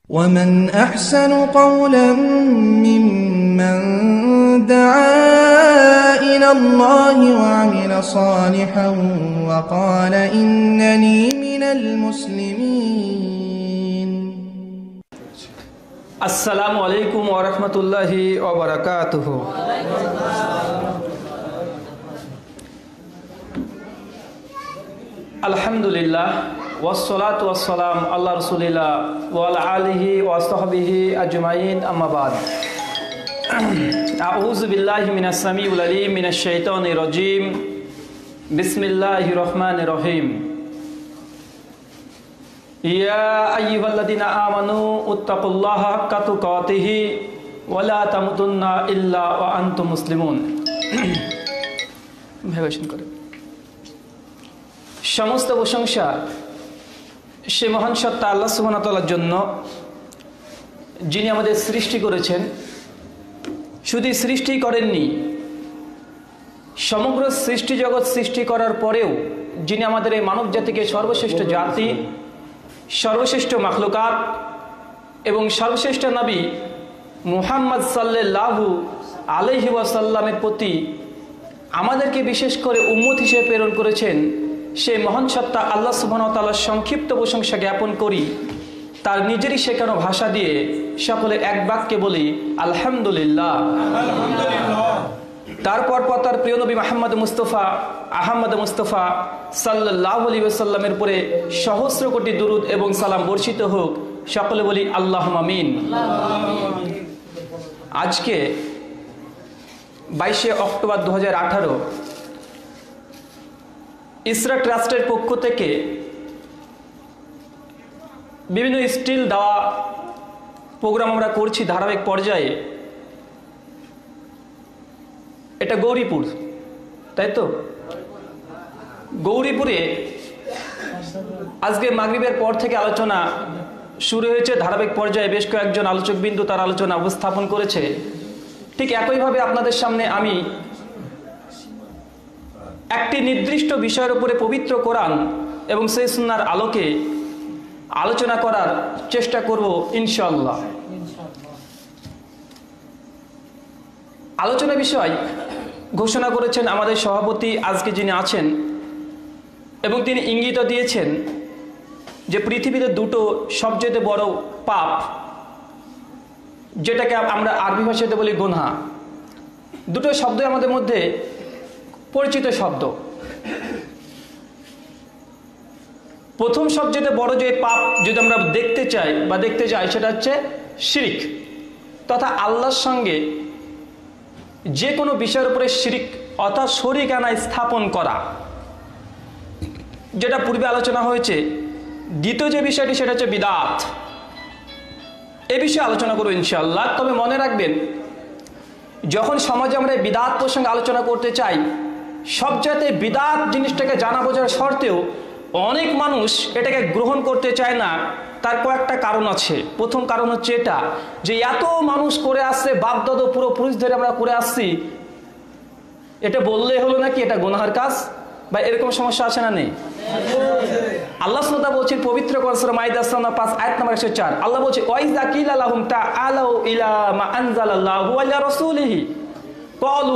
ومن أحسن قولا ممن دعا إلى الله وعمل صالحا وقال إنني من المسلمين. السلام عليكم ورحمة الله وبركاته. الحمد لله والصلاة والسلام على رسول الله وعلى آله وصحبه أجمعين أما بعد. أعوذ بالله من السميع العليم من الشيطان الرجيم. بسم الله الرحمن الرحيم. يا أيها الذين آمنوا اتقوا الله حق تقاته ولا تموتن إلا وأنتم مسلمون. সমস্ত প্রশংসা সে মহান সত্তা আল্লাহ সুবহানাহু ওয়া তাআলার জন্য, যিনি আমাদের সৃষ্টি করেছেন। শুধু সৃষ্টি করেননি, সমগ্র সৃষ্টি জগৎ সৃষ্টি করার পরেও যিনি আমাদের এই মানব জাতিকে সর্বশ্রেষ্ঠ জাতি, সর্বশ্রেষ্ঠ মাখলুকাত এবং সর্বশ্রেষ্ঠ নবী মুহাম্মদ সাল্লাল্লাহু আলাইহি ওয়াসাল্লামের প্রতি আমাদেরকে বিশেষ করে উম্মত হিসেবে প্রেরণ করেছেন, সেই মহান সত্তা আল্লাহ সুবহানাহু ওয়া তাআলার সংক্ষিপ্ত প্রশংসা জ্ঞাপন করি। তার নিজেরই শেখানো ভাষা দিয়ে সকলে এক বাক্যে বলি আলহামদুলিল্লাহ। তারপর তার প্রিয় নবী আহমদ মুস্তফা সাল্লাল্লাহু আলাইহি ওয়াসাল্লামের উপরে সহস্র কোটি দুরূদ এবং সালাম বর্ষিত হোক। সকলে বলি আল্লাহুম্মা আমিন। আজকে 22শে অক্টোবর 2018 ইসরা ট্রাস্টের পক্ষ থেকে বিভিন্ন স্টিল দেওয়া প্রোগ্রাম আমরা করছি ধারাবাহিক পর্যায়ে। এটা গৌরীপুর, তাই তো? গৌরীপুরে আজকে মাগরিবের পর থেকে আলোচনা শুরু হয়েছে ধারাবাহিক পর্যায়ে। বেশ কয়েকজন আলোচকবিন্দু তার আলোচনা উপস্থাপন করেছে। ঠিক একইভাবে আপনাদের সামনে আমি একটি নির্দিষ্ট বিষয়ের উপরে পবিত্র কোরআন এবং সেই সুন্নাহর আলোকে আলোচনা করার চেষ্টা করব ইনশাআল্লাহ। আলোচনা বিষয় ঘোষণা করেছেন আমাদের সভাপতি আজকে যিনি আছেন, এবং তিনি ইঙ্গিত দিয়েছেন যে পৃথিবীতে দুটো সবচেয়ে বড় পাপ, যেটাকে আমরা আরবি ভাষাতে বলি গুনাহ। দুটো শব্দ আমাদের মধ্যে পরিচিত শব্দ। প্রথম সবচেয়ে বড় যে পাপ যদি আমরা দেখতে যাই সেটা হচ্ছে শিরিক, তথা আল্লাহর সঙ্গে যে কোনো বিষয়ের উপরে শিরিক অর্থাৎ শরীকানা স্থাপন করা, যেটা পূর্বে আলোচনা হয়েছে। দ্বিতীয় যে বিষয়টি সেটা হচ্ছে বিদআত। এ বিষয়ে আলোচনা করব ইনশাআল্লাহ। তবে মনে রাখবেন, যখন সমাজে আমরা বিদআত প্রসঙ্গে আলোচনা করতে চাই, সবচাইতে বিদআত জিনিসটাকে জানা বোঝার শর্তেও অনেক মানুষ এটাকে গ্রহণ করতে চায় না। তার কয়েকটা কারণ আছে। প্রথম কারণ হচ্ছে এটা যে এত মানুষ করে আসছে, বাপ দাদা পুরো পুরুষ ধরে আমরা করে আসছি, এটা বললে হলো নাকি এটা গুনাহের কাজ, বা এরকম সমস্যা আছে না? নেই? আল্লাহ সুবহানাহু ওয়া তাআলা বলছেন পবিত্র কোরআন সূরা মাইদা 5 আয়াত নম্বর 104, আল্লাহ বলছে ওয়াইযা কিলা লাহুম তাআলাউ ইলা মা আনজালাল্লাহু ওয়া ইলা রাসূলিহি ক্বালু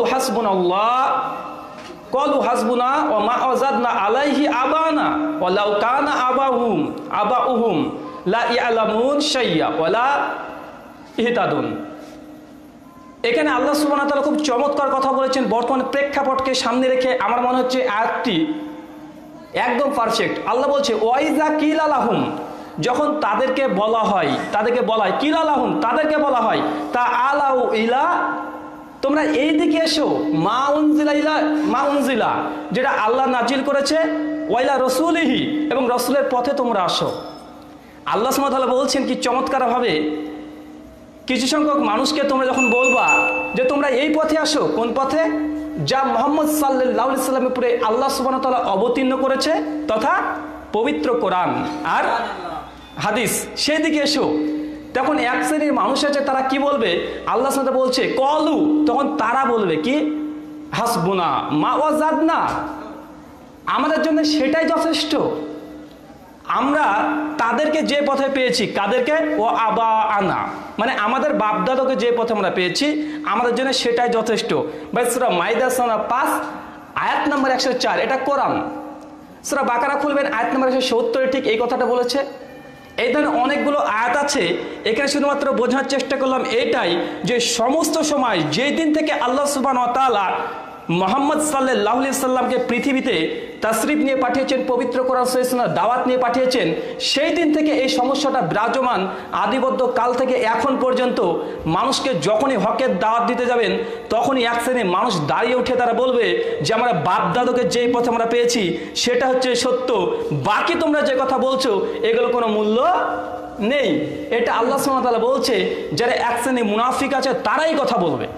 হাসবুনা ওয়া মা ওয়াজাদনা আলাইহি আবানা ওয়া লাউ কানা আবাউহুম লা ইয়ালামুন শাইয়া ওয়া লা ইহতাদুন। এখানে আল্লাহ সুবহানাহু ওয়া তাআলা খুব চমৎকার কথা বলেছেন। বর্তমান প্রেক্ষাপটকে সামনে রেখে আমার মনে হচ্ছে আয়াতটি একদম পারফেক্ট। আল্লাহ বলছে ওয়াইজা কিলা লাহুম, যখন তাদেরকে বলা হয় কিলা লাহুম, তাদেরকে বলা হয় তাআলাউ ইলা, তোমরা এই দিকে এসো, মা উনজিলা, যেটা আল্লাহ নাজিল করেছে, ওয়াইলা রাসূলিহি, এবং রাসূলের পথে তোমরা আসো। আল্লাহ সুবহানাহু ওয়া তাআলা বলছেন কি চমৎকারভাবে, কিছু সংখ্যক মানুষকে তোমরা যখন বলবা যে তোমরা এই পথে আসো, কোন পথে? যা মুহাম্মদ সাল্লাল্লাহু আলাইহি ওয়াসাল্লামের উপরে আল্লাহ সুবহানাহু ওয়া তাআলা অবতীর্ণ করেছে, তথা পবিত্র কোরআন আর হাদিস, সেই দিকে এসো। তখন এক শ্রেণীর মানুষ আছে, তারা কি বলবে? আল্লাহ সাথে বলছে কলু, তখন তারা বলবে কি? হাসবুনা মা ওয়াজাদনা, আমাদের জন্য সেটাই যথেষ্ট। আমরা তাদেরকে যে পথে পেয়েছি, কাদেরকে? ও আবা আনা, মানে আমাদের বাপদাদাকে যে পথে আমরা পেয়েছি আমাদের জন্য সেটাই যথেষ্ট। ভাই সূরা মাইদা সূরা 5 আয়াত নম্বর 104, এটা কোরআন। সূরা বাকারা খুলবেন, আয়াত নম্বর 170 ঠিক এই কথাটা বলেছে। এই ধরনের অনেকগুলো আয়াত আছে। এখানে শুধুমাত্র বোঝার চেষ্টা করলাম এটাই যে সমস্ত সময় যেই দিন থেকে আল্লাহ সুবহানাহু ওয়া তাআলা মুহাম্মদ সাল্লাল্লাহু আলাইহি সাল্লামকে পৃথিবীতে তাশরিফ নিয়ে পাঠিয়েছেন, পবিত্র কোরআন সহিহ সুন্নাহ দাওয়াত নিয়ে পাঠিয়েছেন, সেই দিন থেকে এই সমস্যাটা বিরাজমান। আদিবদ্ধ কাল থেকে এখন পর্যন্ত মানুষকে যখনই হকের দাওয়াত দিতে যাবেন তখনই এক শ্রেণীর মানুষ দাঁড়িয়ে উঠে তারা বলবে যে আমরা বাপ দাদুকে যেই পথে আমরা পেয়েছি সেটা হচ্ছে সত্য, বাকি তোমরা যে কথা বলছো এগুলো কোনো মূল্য নেই। এটা আল্লাহ সুবহানাহু ওয়া তাআলা বলছে যারা এক শ্রেণীর মুনাফিক আছে তারাই কথা বলবে।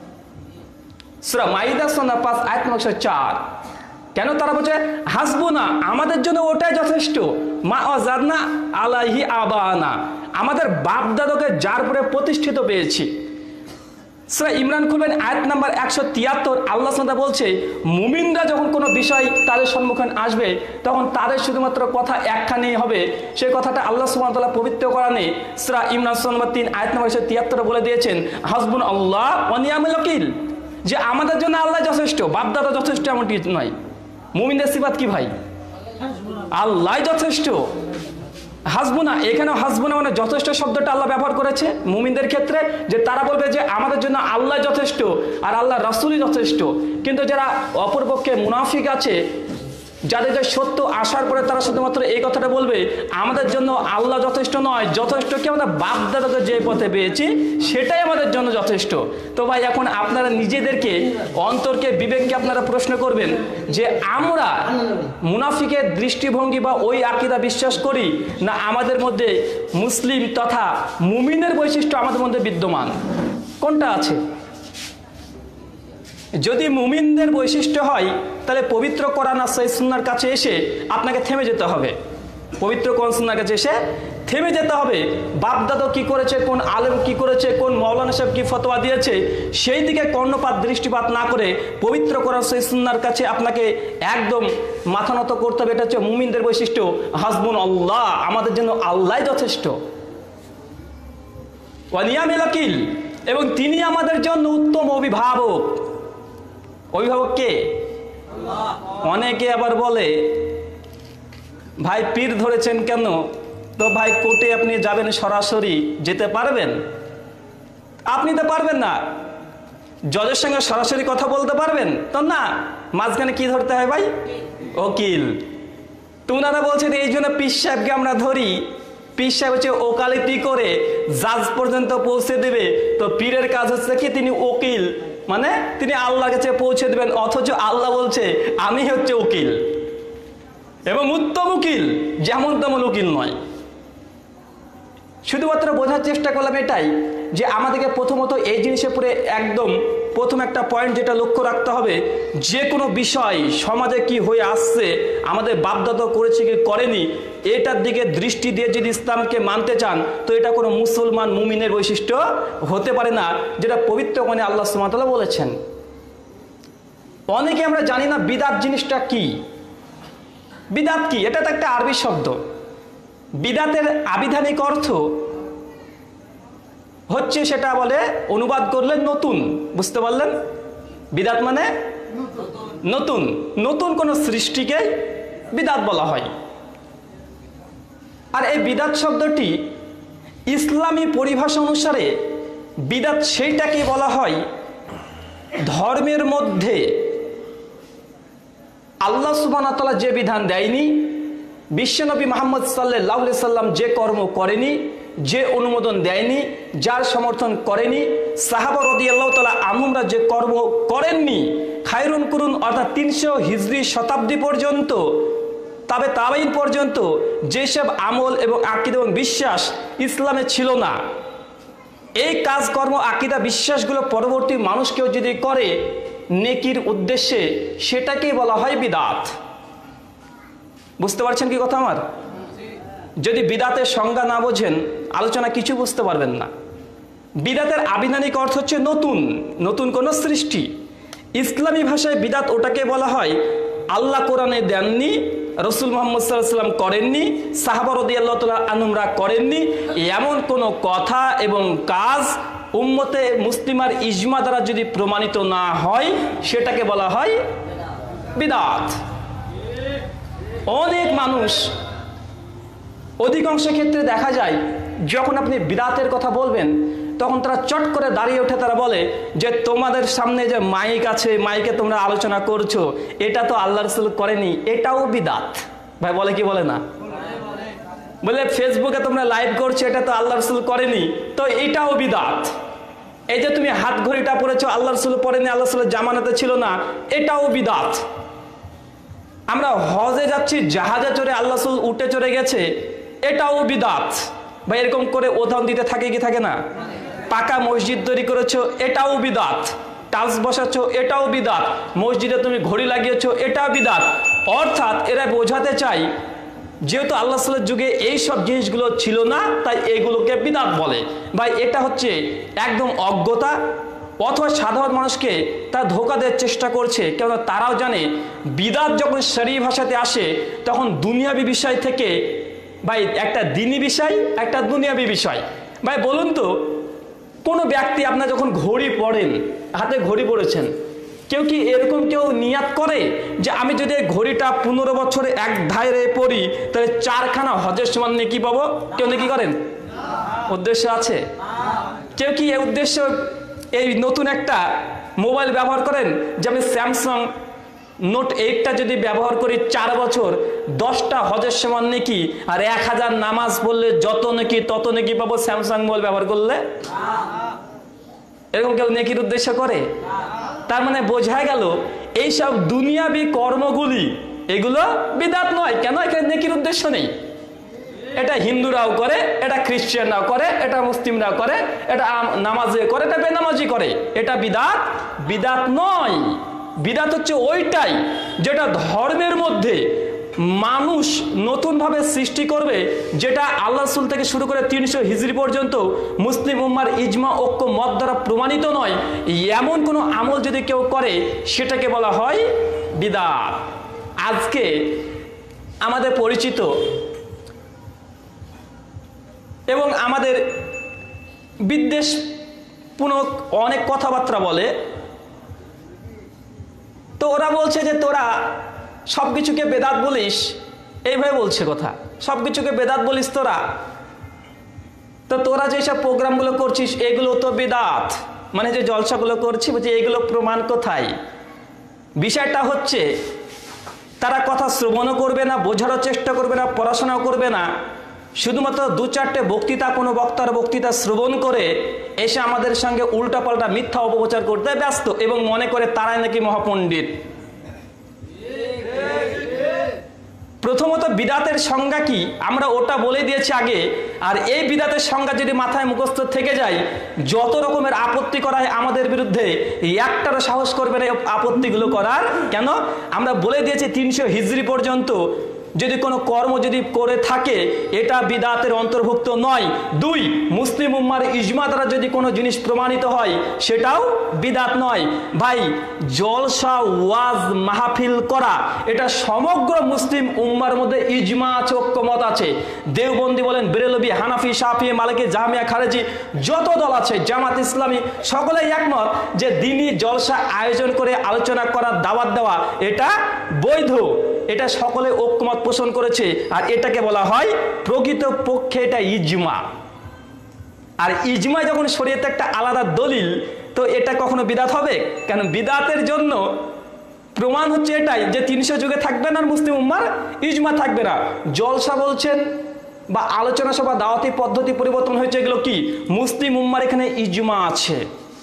সূরা মাইদা সূরা 5 আয়াত নম্বর 104। কেন তারা বলছে হাসবুনা, আমাদের জন্য ওটাই যথেষ্ট, মা ওয়াজাদনা আলাইহি আবানা, আমাদের বাপ দাদাকে যার উপরে প্রতিষ্ঠিত পেয়েছি। সূরা ইমরান খুলবেন, আয়াত নাম্বার 173, আল্লাহ সুবহানাহু বলছে মুমিনরা যখন কোনো বিষয় তাদের সম্মুখীন আসবে তখন তাদের শুধুমাত্র কথা একখানি হবে। সেই কথাটা আল্লাহ সুবহানাহু ওয়া তাআলা পবিত্র কোরআনে সূরা ইমরান সূরা নম্বর 3 আয়াত নম্বর 173 বলে দিয়েছেন হাসবুনাল্লাহ ওয়া নি'মাল ওয়াকিল, যে আমাদের জন্য আল্লাহ যথেষ্ট, বাপ দাদা যথেষ্ট এমনটি নয়। মুমিনদের সিফাত কি ভাই? আল্লাহ যথেষ্ট। হাসবুনা, এখানে হাসবুনা মানে যথেষ্ট শব্দটা আল্লাহ ব্যবহার করেছে মুমিনদের ক্ষেত্রে, যে তারা বলবে যে আমাদের জন্য আল্লাহ যথেষ্ট আর আল্লাহ রাসূলই যথেষ্ট। কিন্তু যারা অপরপক্ষে মুনাফিক আছে, যাদের যে সত্য আসার পরে তারা শুধুমাত্র এই কথাটা বলবে আমাদের জন্য আল্লাহ যথেষ্ট নয়, যথেষ্ট কি আমরা বাপ দাদাকে যে পথে পেয়েছি সেটাই আমাদের জন্য যথেষ্ট। তো ভাই এখন আপনারা নিজেদেরকে, অন্তরকে, বিবেককে আপনারা প্রশ্ন করবেন যে আমরা মুনাফিকের দৃষ্টিভঙ্গি বা ওই আকীদা বিশ্বাস করি না আমাদের মধ্যে মুসলিম তথা মুমিনের বৈশিষ্ট্য আমাদের মধ্যে বিদ্যমান, কোনটা আছে? যদি মুমিনদের বৈশিষ্ট্য হয় তাহলে পবিত্র কোরআন আর সহিহ সুন্নাহর কাছে এসে আপনাকে থেমে যেতে হবে। পবিত্র কোরআন সুন্নাহর কাছে এসে থেমে যেতে হবে। বাপ দাদা কি করেছে, কোন আলেম কি করেছে, কোন মাওলানা সাহেব কি ফতোয়া দিয়েছে সেই দিকে কর্ণপাত দৃষ্টিপাত না করে পবিত্র কোরআন সহিহ সুন্নাহর কাছে আপনাকে একদম মাথা নত করতে হবে। এটা হচ্ছে মুমিনদের বৈশিষ্ট্য। হাসবুনাল্লাহ, আমাদের জন্য আল্লাহই যথেষ্ট, ওয়া নি'মাল ওয়াকিল, এবং তিনি আমাদের জন্য উত্তম অভিভাবক। অভিভাবক কে? অনেকে আবার বলে ভাই পীর ধরেছেন কেন? তো ভাই কোর্টে আপনি যাবেন, সরাসরি যেতে পারবেন? আপনি তো পারবেন না। জজের সঙ্গে সরাসরি কথা বলতে পারবেন তো না, মাঝখানে কি ধরতে হয় ভাই? উকিল। তোনারা বলছেন এই জন্য পীর সাহেবকে আমরা ধরি, পীর সাহেব হচ্ছে ওকালতি করে জাজ পর্যন্ত পৌঁছে দেবে। তো পীরের কাজ হচ্ছে কি তিনি উকিল, মানে তিনি আল্লাহর কাছে পৌঁছে দেবেন। অথচ আল্লাহ বলছে আমি হচ্ছে উকিল, এবং উত্তম উকিল, যেমন তেমন উকিল নয়। শুধুমাত্র বোঝার চেষ্টা করলাম এটাই যে আমাদেরকে প্রথমত এই জিনিসের উপরে একদম প্রথম একটা পয়েন্ট যেটা লক্ষ্য রাখতে হবে, যে কোনো বিষয় সমাজে কি হয়ে আসছে, আমাদের বাপদাদা করেছে কি করেনি, এটার দিকে দৃষ্টি দিয়ে যদি ইসলামকে মানতে চান তো এটা কোনো মুসলমান মুমিনের বৈশিষ্ট্য হতে পারে না, যেটা পবিত্র কোরআনে আল্লাহ সুবহানাহু ওয়া তাআলা বলেছেন। অনেকে আমরা জানি না বিদআত জিনিসটা কি। বিদআত কি? এটা তো একটা আরবি শব্দ। বিদআতের আবিধানিক অর্থ হচ্ছে, সেটা বলে অনুবাদ করলে নতুন, বুঝতে পারলেন? বিদআত মানে নতুন, নতুন কোন সৃষ্টিকে বিদআত বলা হয়। আর এই বিদআত শব্দটি ইসলামী পরিভাষা অনুসারে বিদআত সেইটাকে বলা হয় ধর্মের মধ্যে আল্লাহ সুবহানাহু ওয়া তাআলা যে বিধান দেয়নি, বিশ্বনবী মুহাম্মদ সাল্লাল্লাহু আলাইহি সাল্লাম যে কর্ম করেনি, যে অনুমোদন দেয়নি, যার সমর্থন করেনি, সাহাবা রাদিয়াল্লাহু তাআলা আনহুমরা যে কর্ম করেননি, খায়রুন কুরুন অর্থাৎ 300 হিজরি শতাব্দী পর্যন্ত, তবে তাবেঈন পর্যন্ত যেসব আমল এবং আকীদা এবং বিশ্বাস ইসলামে ছিল না, এই কাজকর্ম আকীদা বিশ্বাসগুলো পরবর্তী মানুষকেও যদি করে নেকির উদ্দেশ্যে, সেটাকেই বলা হয় বিদআত। বুঝতে পারছেন কি কথা আমার? যদি বিদআতের সংজ্ঞা না বোঝেন আলোচনা কিছু বুঝতে পারবেন না। বিদআতের আবিধানিক অর্থ হচ্ছে নতুন, নতুন কোন সৃষ্টি। ইসলামী ভাষায় বিদআত ওটাকে বলা হয় আল্লাহ কোরআনে দেননি, রসুল মুহাম্মদ সাল্লাল্লাহু আলাইহি ওয়াসাল্লাম করেননি, সাহাবা রাদিয়াল্লাহু তাআলা আনহুমরা করেননি, এমন কোনো কথা এবং কাজ উম্মতে মুসলিমার ইজমা দ্বারা যদি প্রমাণিত না হয় সেটাকে বলা হয় বিদআত। অনেক মানুষ, অধিকাংশ ক্ষেত্রে দেখা যায় যখন আপনি বিদআতের কথা বলবেন তখন তারা চট করে দাঁড়িয়ে ওঠে, তারা বলে যে তোমাদের সামনে যে মাইক আছে, মাইকে তোমরা আলোচনা করছো, এটা তো আল্লাহ রাসূল করেনি, এটাও বিদআত। ভাই বলে কি বলে না? বলে ফেসবুকে তোমরা লাইভ করছো, এটা তো আল্লাহ রাসূল করেনি, তো এটাও বিদআত। এই যে তুমি হাত ঘড়িটা পরেছো, আল্লাহ রাসূল পরেনি, আল্লাহ রাসূলের জামানাতে ছিল না, এটাও বিদআত। আমরা হজে যাচ্ছি, জাহাজে চড়ে আল্লাহ রাসূল উঠে চড়ে গেছে, এটাও বিদআত। ভাই এরকম করে উদাহরণ দিতে থাকে কি থাকে না? পাকা মসজিদ তৈরি করেছো, এটাও বিদআত। টাইলস বসাচ্ছো, এটাও বিদআত। মসজিদে তুমি ঘড়ি লাগিয়েছো, এটাও বিদআত। অর্থাৎ এরা বোঝাতে চাই যেহেতু আল্লাহ রাসূলের যুগে এই সব জিনিসগুলো ছিল না, তাই এগুলোকে বিদআত বলে। ভাই এটা হচ্ছে একদম অজ্ঞতা, অথবা সাধারণ মানুষকে তারা ধোঁকা দেওয়ার চেষ্টা করছে। কেননা তারাও জানে বিদআত যখন শরীয়ত ভাষাতে আসে তখন দুনিয়াবি বিষয় থেকে ভাই একটা দ্বীনি বিষয়, একটা দুনিয়াবি বিষয়। ভাই বলুন তো, কোনো ব্যক্তি আপনার যখন ঘড়ি পড়েন, হাতে ঘড়ি পড়েছেন, কেউ কি এরকম কেউ নিয়াত করে যে আমি যদি ঘড়িটা 15 বছরে এক ধারে পড়ি তাহলে 4খানা হজের সমান নেকি পাবো? কেউ নেকি করেন? উদ্দেশ্য আছে? কেউ কি এই উদ্দেশ্য এই নতুন একটা মোবাইল ব্যবহার করেন যে আমি স্যামসাং নোট 8টা যদি ব্যবহার করি 4 বছর 10টা হজের সমান নাকি, আর 1000 নামাজ পড়লে যত নাকি তত নাকি পাবো স্যামসাং মোবাইল ব্যবহার করলে? এরকম কেউ নেকির উদ্দেশ্য করে? তার মানে বোঝা গেল এইসব দুনিয়াবি কর্মগুলি এগুলো বিদআত নয়। কেন? এখানে নেকির উদ্দেশ্য নেই। এটা হিন্দুরাও করে, এটা খ্রিস্টানরাও করে, এটা মুসলিমরাও করে, এটা নামাজি করে, এটা বেনামাজি করে। এটা বিদআত? বিদআত নয়। বিদআত হচ্ছে ওইটাই যেটা ধর্মের মধ্যে মানুষ নতুনভাবে সৃষ্টি করবে, যেটা আল্লাহ রাসূল থেকে শুরু করে 300 হিজরি পর্যন্ত মুসলিম উম্মার ইজমা ঐক্য মত দ্বারা প্রমাণিত নয়, এমন কোনো আমল যদি কেউ করে সেটাকে বলা হয় বিদআত। আজকে আমাদের পরিচিত এবং আমাদের বিদ্বেষপূর্ণ অনেক কথাবার্তা বলে, তো ওরা বলছে যে তোরা সব কিছুকে বেদাত বলিস, এইভাবে বলছে কথা, সব কিছুকে বেদাত বলিস তোরা, তো তোরা যেসব প্রোগ্রামগুলো করছিস এগুলো তো বেদাত, মানে যে জলসাগুলো করছি বলছি এগুলো প্রমাণ কোথায়? বিষয়টা হচ্ছে তারা কথা শ্রবণও করবে না, বোঝারও চেষ্টা করবে না, পড়াশোনাও করবে না, শুধুমাত্র 2-4টে বক্তৃতা, কোনো বক্তার বক্তৃতা শ্রবণ করে এসে আমাদের সঙ্গে উল্টাপাল্টা মিথ্যা অপপ্রচার করতে ব্যস্ত এবং মনে করে তারাই নাকি মহাপণ্ডিত। প্রথমত বিদআতের সংজ্ঞা কি আমরা ওটা বলে দিয়েছি আগে, আর এই বিদআতের সংজ্ঞা যদি মাথায় মুখস্থ থেকে যায়, যত রকমের আপত্তি করা হয় আমাদের বিরুদ্ধে একটারও সাহস করবে না আপত্তিগুলো করার। কেন? আমরা বলে দিয়েছি 300 হিজরি পর্যন্ত যদি কোনো কর্ম যদি করে থাকে এটা বিদআতের অন্তর্ভুক্ত নয়। 2, মুসলিম উম্মার ইজমা দ্বারা যদি কোনো জিনিস প্রমাণিত হয় সেটাও বিদআত নয়। ভাই জলসা, ওয়াজ, মাহফিল করা এটা সমগ্র মুসলিম উম্মার মধ্যে ইজমা আছে, ঐক্যমত আছে। দেওবন্দি বলেন, বেরেলভি, হানাফি, শাফি, মালিকি, জামিয়া, খারেজি, যত দল আছে, জামাত ইসলামী, সকলেই একমত যে দ্বীনি জলসা আয়োজন করে আলোচনা করা, দাওয়াত দেওয়া এটা বৈধ, এটা সকলে ঐক্যমত পোষণ করেছে, আর এটাকে বলা হয় প্রকৃত পক্ষে এটা ইজমা। আর ইজমা যখন শরীয়তে একটা আলাদা দলিল, তো এটা কখনো বিদআত হবে? কেন? বিদআতের জন্য প্রমাণ হচ্ছে এটাই যে 300 যুগে থাকবে না, আর মুসলিম উম্মার ইজমা থাকবে না। জলসা বলছেন বা আলোচনা সভা, দাওয়াতি পদ্ধতি পরিবর্তন হয়েছে, এগুলো কি? মুসলিম উম্মার এখানে ইজমা আছে।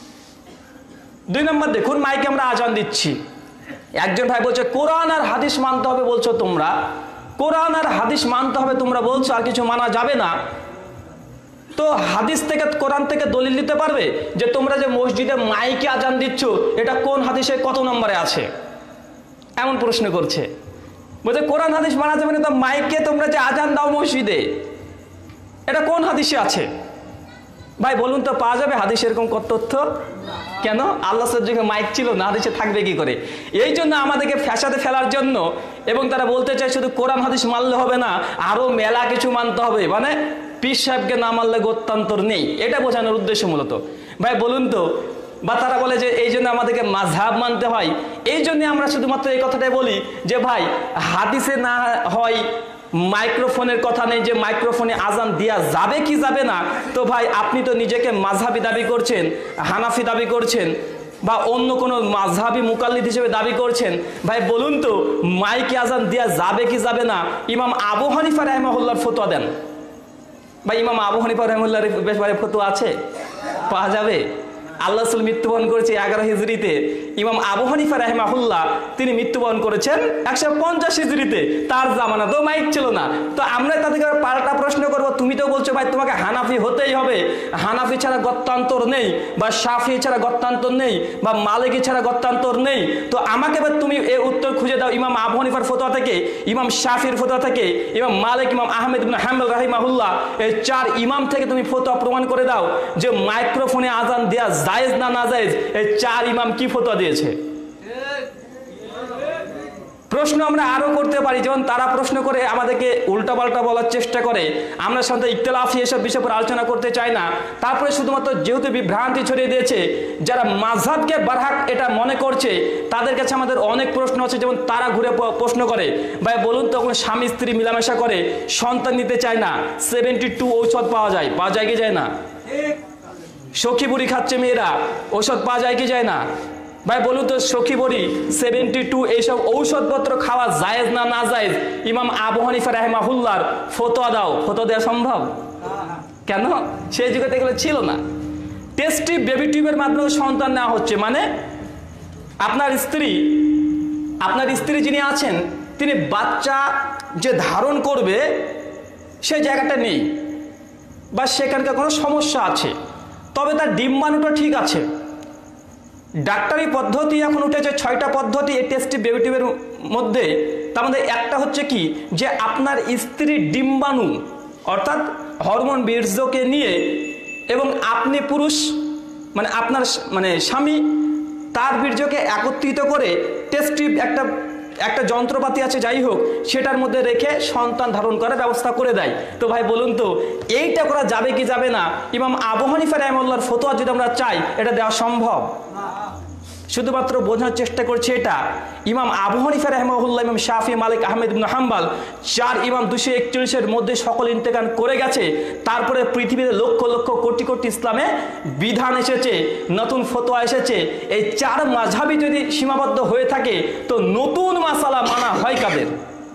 2 নম্বর দেখুন, মাইকে আমরা আজান দিচ্ছি, একজন ভাই বলছে কোরআন আর হাদিস মানতে হবে বলছো তোমরা, কোরআন আর হাদিস মানতে হবে তোমরা বলছো, আর কিছু মানা যাবে না। তো হাদিস থেকে, কোরআন থেকে দলিল দিতে পারবে যে তোমরা যে মসজিদে মাইকে আজান দিচ্ছ এটা কোন হাদিসে কত নম্বরে আছে? এমন প্রশ্ন করছে। বলছে কোরআন হাদিস মানা যাবে না, তো মাইকে তোমরা যে আজান দাও মসজিদে এটা কোন হাদিসে আছে? ভাই বলুন তো, পাওয়া যাবে হাদিস এরকম কত তথ্য? কেন? আল্লাহর যুগে মাইক ছিল না, হাদিসে থাকবে কি করে? এই জন্য আমাদেরকে ফ্যাসাদে ফেলার জন্য এবং তারা বলতে চায় শুধু কোরআন হাদিস মানলে হবে না, আরো মেলা কিছু মানতে হবে, মানে পীর সাহেবকে না মানলে গত্যান্তর নেই, এটা বোঝানোর উদ্দেশ্য মূলত। ভাই বলুন তো, বা তারা বলে যে এই জন্য আমাদেরকে মাযহাব মানতে হয়, এই জন্য আমরা শুধুমাত্র এই কথাটাই বলি যে ভাই হাদিসে না হয় মাইক্রোফোনের কথা নেই যে মাইক্রোফোনে আজান দেওয়া যাবে কি যাবে না, তো ভাই আপনি তো নিজেকে মাযহাবি দাবি করছেন, হানাফি দাবি করছেন, বা অন্য কোনো মাযহাবি মুকাল্লিদ হিসেবে দাবি করছেন। ভাই বলুন তো মাইকে আজান দেওয়া যাবে কি যাবে না, ইমাম আবু হানিফা রাহিমাহুল্লাহর ফতোয়া দেন। ভাই ইমাম আবু হানিফা রাহিমাহুল্লাহর ব্যাপারে ফতোয়া আছে, পাওয়া যাবে? আল্লাহ রাসূল মৃত্যুবরণ করেছে 11 হিজরিতে, ইমাম আবু হানিফা রাহিমাহুল্লাহ তিনি মৃত্যুবরণ করেছেন 150 হিজরিতে, তার জামানা তো মাইক ছিল না। তো আমরা তাদেরকে পাল্টা প্রশ্ন করব, তুমি তো বলছো ভাই তোমাকে হানাফি হতেই হবে, হানাফি ছাড়া গত্যান্তর নেই, বা শাফি ছাড়া গত্যান্তর নেই, বা মালিকি ছাড়া গত্যান্তর নেই, তো আমাকে এবার তুমি এই উত্তর খুঁজে দাও ইমাম আবু হানিফার ফতোয়া থেকে, ইমাম শাফির ফতোয়া থেকে, ইমাম মালিক, ইমাম আহমেদ ইবনে হাম্বল রাহিমাহুল্লাহ, এই 4 ইমাম থেকে তুমি ফতোয়া প্রমাণ করে দাও যে মাইক্রোফোনে আজান দেয়া জায়েজ না নাজায়েজ। এই 4 ইমাম কি ফতোয়া দিয়েছে? প্রশ্ন আমরা আরো করতে পারি, যেমন তারা প্রশ্ন করে আমাদেরকে উল্টাপাল্টা বলার চেষ্টা করে, আমরা সাথে ইখতিলাফি এসব বিষয় উপর আলোচনা করতে চাই না। তারপরে শুধুমাত্র যেহেতু বিভ্রান্তি ছড়িয়ে দিয়েছে, যারা মাযহাবকে বারহাক এটা মনে করছে, তাদের কাছে আমাদের অনেক প্রশ্ন আছে। যেমন তারা ঘুরে প্রশ্ন করে, ভাই বলুন তো যখন স্বামী স্ত্রী মিলামেশা করে সন্তান নিতে চায় না, 72 ঔষধ পাওয়া যায় কি যায় না? সখী বুড়ি খাচ্ছে মেয়েরা, ঔষধ পাওয়া যায় কি যায় না? ভাই বলুন তো সখী বুড়ি 72 এইসব ঔষধপত্র খাওয়া জায়েজ না না জায়েজ? ইমাম আবু হানিফা রাহিমাহুল্লাহর ফতোয়া দাও, ফতোয়া দেওয়া সম্ভব? কেন? সেই যুগে এগুলো ছিল না। টেস্টি বেবি টিউবের মাধ্যমে সন্তান নেওয়া হচ্ছে, মানে আপনার স্ত্রী যিনি আছেন তিনি বাচ্চা যে ধারণ করবে সেই জায়গাটা নেই, বা সেখানকার কোনো সমস্যা আছে, তবে তার ডিম্বাণুটা ঠিক আছে। ডাক্তারি পদ্ধতি এখন উঠেছে 6টা পদ্ধতি এই টেস্টি বেবি টিউবের মধ্যে। তার মধ্যে একটা হচ্ছে কি, যে আপনার স্ত্রীর ডিম্বাণু অর্থাৎ হরমোন বীর্যকে নিয়ে, এবং আপনি পুরুষ মানে আপনার মানে স্বামী তার বীর্যকে একত্রিত করে টেস্টি একটা যন্ত্রপাতি আছে যাই হোক, সেটার মধ্যে রেখে সন্তান ধারণ করার ব্যবস্থা করে দেয়। তো ভাই বলুন তো এইটা করা যাবে কি যাবে না? ইমাম আবু হানিফা রাহিমাহুল্লাহর ফতোয়া যদি আমরা চাই এটা দেওয়া সম্ভব? শুধুমাত্র বোঝানোর চেষ্টা করছে এটা। ইমাম আবু হানিফা রাহিমাহুল্লাহ, ইমাম শাফি, মালিক, আহমেদ ইবনে হাম্বল 4 ইমাম 241-এর মধ্যে সকল ইন্তেকাল করে গেছে। তারপরে পৃথিবীতে লক্ষ লক্ষ কোটি কোটি ইসলামে বিধান এসেছে, নতুন ফতোয়া এসেছে। এই 4 মাযহাবই যদি সীমাবদ্ধ হয়ে থাকে তো নতুন মাসালা মানা হয় কাদের?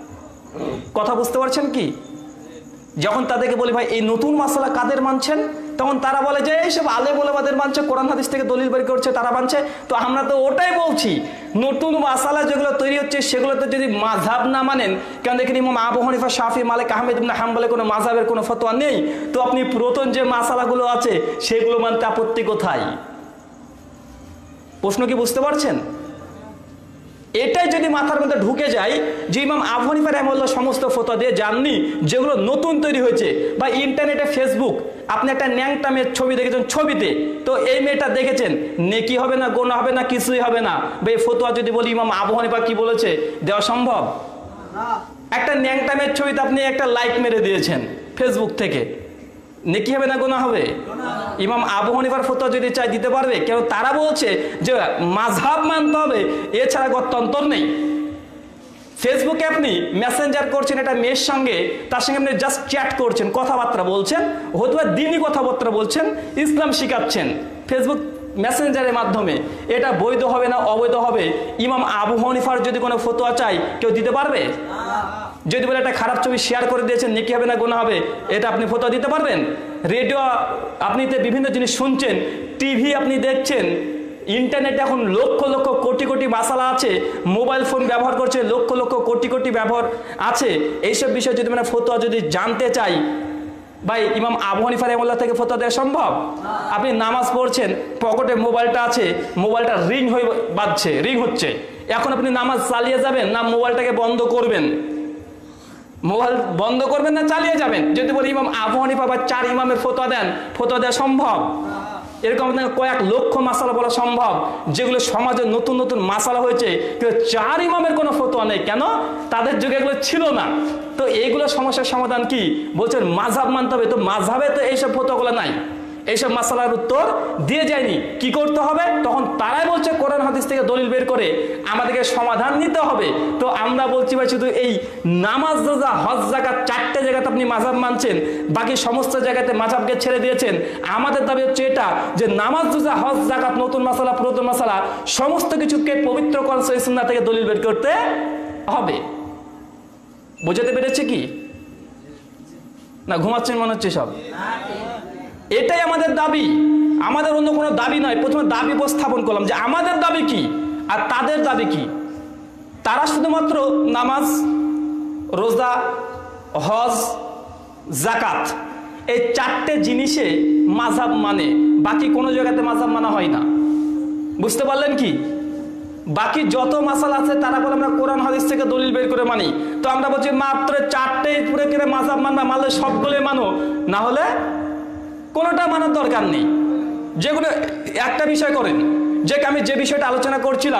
কথা বুঝতে পারছেন কি? যখন তাদেরকে বলি ভাই এই নতুন মাসালা কাদের মানছেন, তখন তারা বলে যে এইসব আলেম ওলামাদের মানছে, কোরআন হাদিস থেকে দলিল বের করছে তারা মানছে। তো আমরা তো ওটাই বলছি, নতুন মাসালা যেগুলো তৈরি হচ্ছে সেগুলোতে যদি মাযহাব না মানেন, কারণ দেখেন ইমাম আবু হানিফা, শাফি, মালিক, আহমেদ ইবনে হাম্বলের কোনো মাযহাবের কোনো ফতোয়া নেই, তো আপনি পুরাতন যে মাসালাগুলো আছে সেগুলো মানতে আপত্তি কোথায়? প্রশ্ন কি বুঝতে পারছেন? এটাই যদি মাথার মধ্যে ঢুকে যায় যে ইমাম আবু হানিফা রাহিমাহুল্লাহ সমস্ত ফতোয়া দিয়ে জাননি যেগুলো নতুন তৈরি হয়েছে, বা ইন্টারনেটে ফেসবুক আপনি একটা ন্যাংটা মেয়ের ছবি দেখেছেন, ছবিতে তো এই মেয়েটা দেখেছেন, নেকি হবে না, গোনা হবে না, কিছুই হবে না। বা এই ফতোয়া যদি বলি ইমাম আবু হানিফা কি বলেছে, দেওয়া সম্ভব? একটা ন্যাংটা মেয়ের ছবিতে আপনি একটা লাইক মেরে দিয়েছেন ফেসবুক থেকে, নেকি হবে না গোনা হবে? ইমাম আবু হানিফার ফতোয়া যদি চাই দিতে পারবে, কেন তারা বলছে যে মাযহাব মানতে হবে, এছাড়া গত্যন্তর নেই। ফেসবুকে আপনি মেসেঞ্জার করছেন একটা মেয়ের সঙ্গে, তার সঙ্গে আপনি জাস্ট চ্যাট করছেন, কথাবার্তা বলছেন, হয়তো দিনই কথাবার্তা বলছেন, ইসলাম শিখাচ্ছেন ফেসবুক মেসেঞ্জারের মাধ্যমে, এটা বৈধ হবে না অবৈধ হবে? ইমাম আবু হানিফার যদি কোনো ফতোয়া চাই কেউ দিতে পারবে? যদি বলে একটা খারাপ ছবি শেয়ার করে দিয়েছেন নেকি হবে না গোনা হবে, এটা আপনি ফতোয়া দিতে পারবেন? রেডিও আপনি বিভিন্ন জিনিস শুনছেন, টিভি আপনি দেখছেন, ইন্টারনেটে এখন লক্ষ লক্ষ কোটি কোটি মাসালা আছে, মোবাইল ফোন ব্যবহার করছে লক্ষ লক্ষ কোটি কোটি ব্যবহার আছে, এইসব বিষয়ে যদি মানে ফতোয়া যদি জানতে চাই, ভাই ইমাম আবু হানিফা রাহিমাহুল্লাহ থেকে ফতোয়া দেওয়া সম্ভব? আপনি নামাজ পড়ছেন, পকেটে মোবাইলটা আছে, মোবাইলটা রিং হয়ে বাজছে, রিং হচ্ছে, এখন আপনি নামাজ চালিয়ে যাবেন না মোবাইলটাকে বন্ধ করবেন? মোবাইল বন্ধ করবেন না চালিয়ে যাবেন? যদি বলি ইমাম আবু হানিফা বা 4 ইমামের ফতোয়া দেন, ফতোয়া দেওয়া সম্ভব? এরকম আপনাকে কয়েক লক্ষ মাসালা বলা সম্ভব, যেগুলো সমাজে নতুন নতুন মাসালা হয়েছে, কিন্তু 4 ইমামের কোনো ফতোয়া নেই। কেন? তাদের যুগে এগুলো ছিল না। তো এইগুলো সমস্যার সমাধান কি? বলছেন মাযহাব মানতে হবে। তো মাযহাবে তো এইসব ফতোয়াগুলো নাই, এইসব মাসালার উত্তর দিয়ে যায়নি। কি করতে হবে? তখন তারাই বলছে কোরআন হাদিস থেকে দলিল বের করে আমাদেরকে সমাধান নিতে হবে। তো আমরা বলছি ভাই, শুধু এই নামাজ, রোজা, হজ, যাকাত 4টে জায়গাতে আপনি মাযহাব মানছেন, বাকি সমস্ত জায়গাতে মাযহাবকে ছেড়ে দিয়েছেন। আমাদের দাবি হচ্ছে এটা, যে নামাজ, রোজা, হজ, যাকাত, নতুন মাসালা, পুরাতন মাসালা, সমস্ত কিছুকে পবিত্র কোরআন সহিহ সুন্নাহ থেকে দলিল বের করতে হবে। বুঝাতে পেরেছে কি না? ঘুমাচ্ছেন মনে হচ্ছে সব। এটাই আমাদের দাবি, আমাদের অন্য কোনো দাবি নয়। প্রথমে দাবি উপস্থাপন করলাম যে আমাদের দাবি কি আর তাদের দাবি কি। তারা শুধুমাত্র নামাজ, রোজা, হজ, যাকাত এই 4টে জিনিসে মাযহাব মানে, বাকি কোনো জায়গাতে মাযহাব মানা হয় না। বুঝতে পারলেন কি? বাকি যত মাসালা আছে তারা বলে আমরা কোরআন হাদিস থেকে দলিল বের করে মানি। তো আমরা বলছি মাত্র 4টেই পুরো করে মাযহাব মানবা, মানলে সবগুলোই মানো, না হলে কোনোটা মানার দরকার নেই। যেগুলো একটা বিষয় করেন, যে আমি যে বিষয়টা আলোচনা করছিলাম,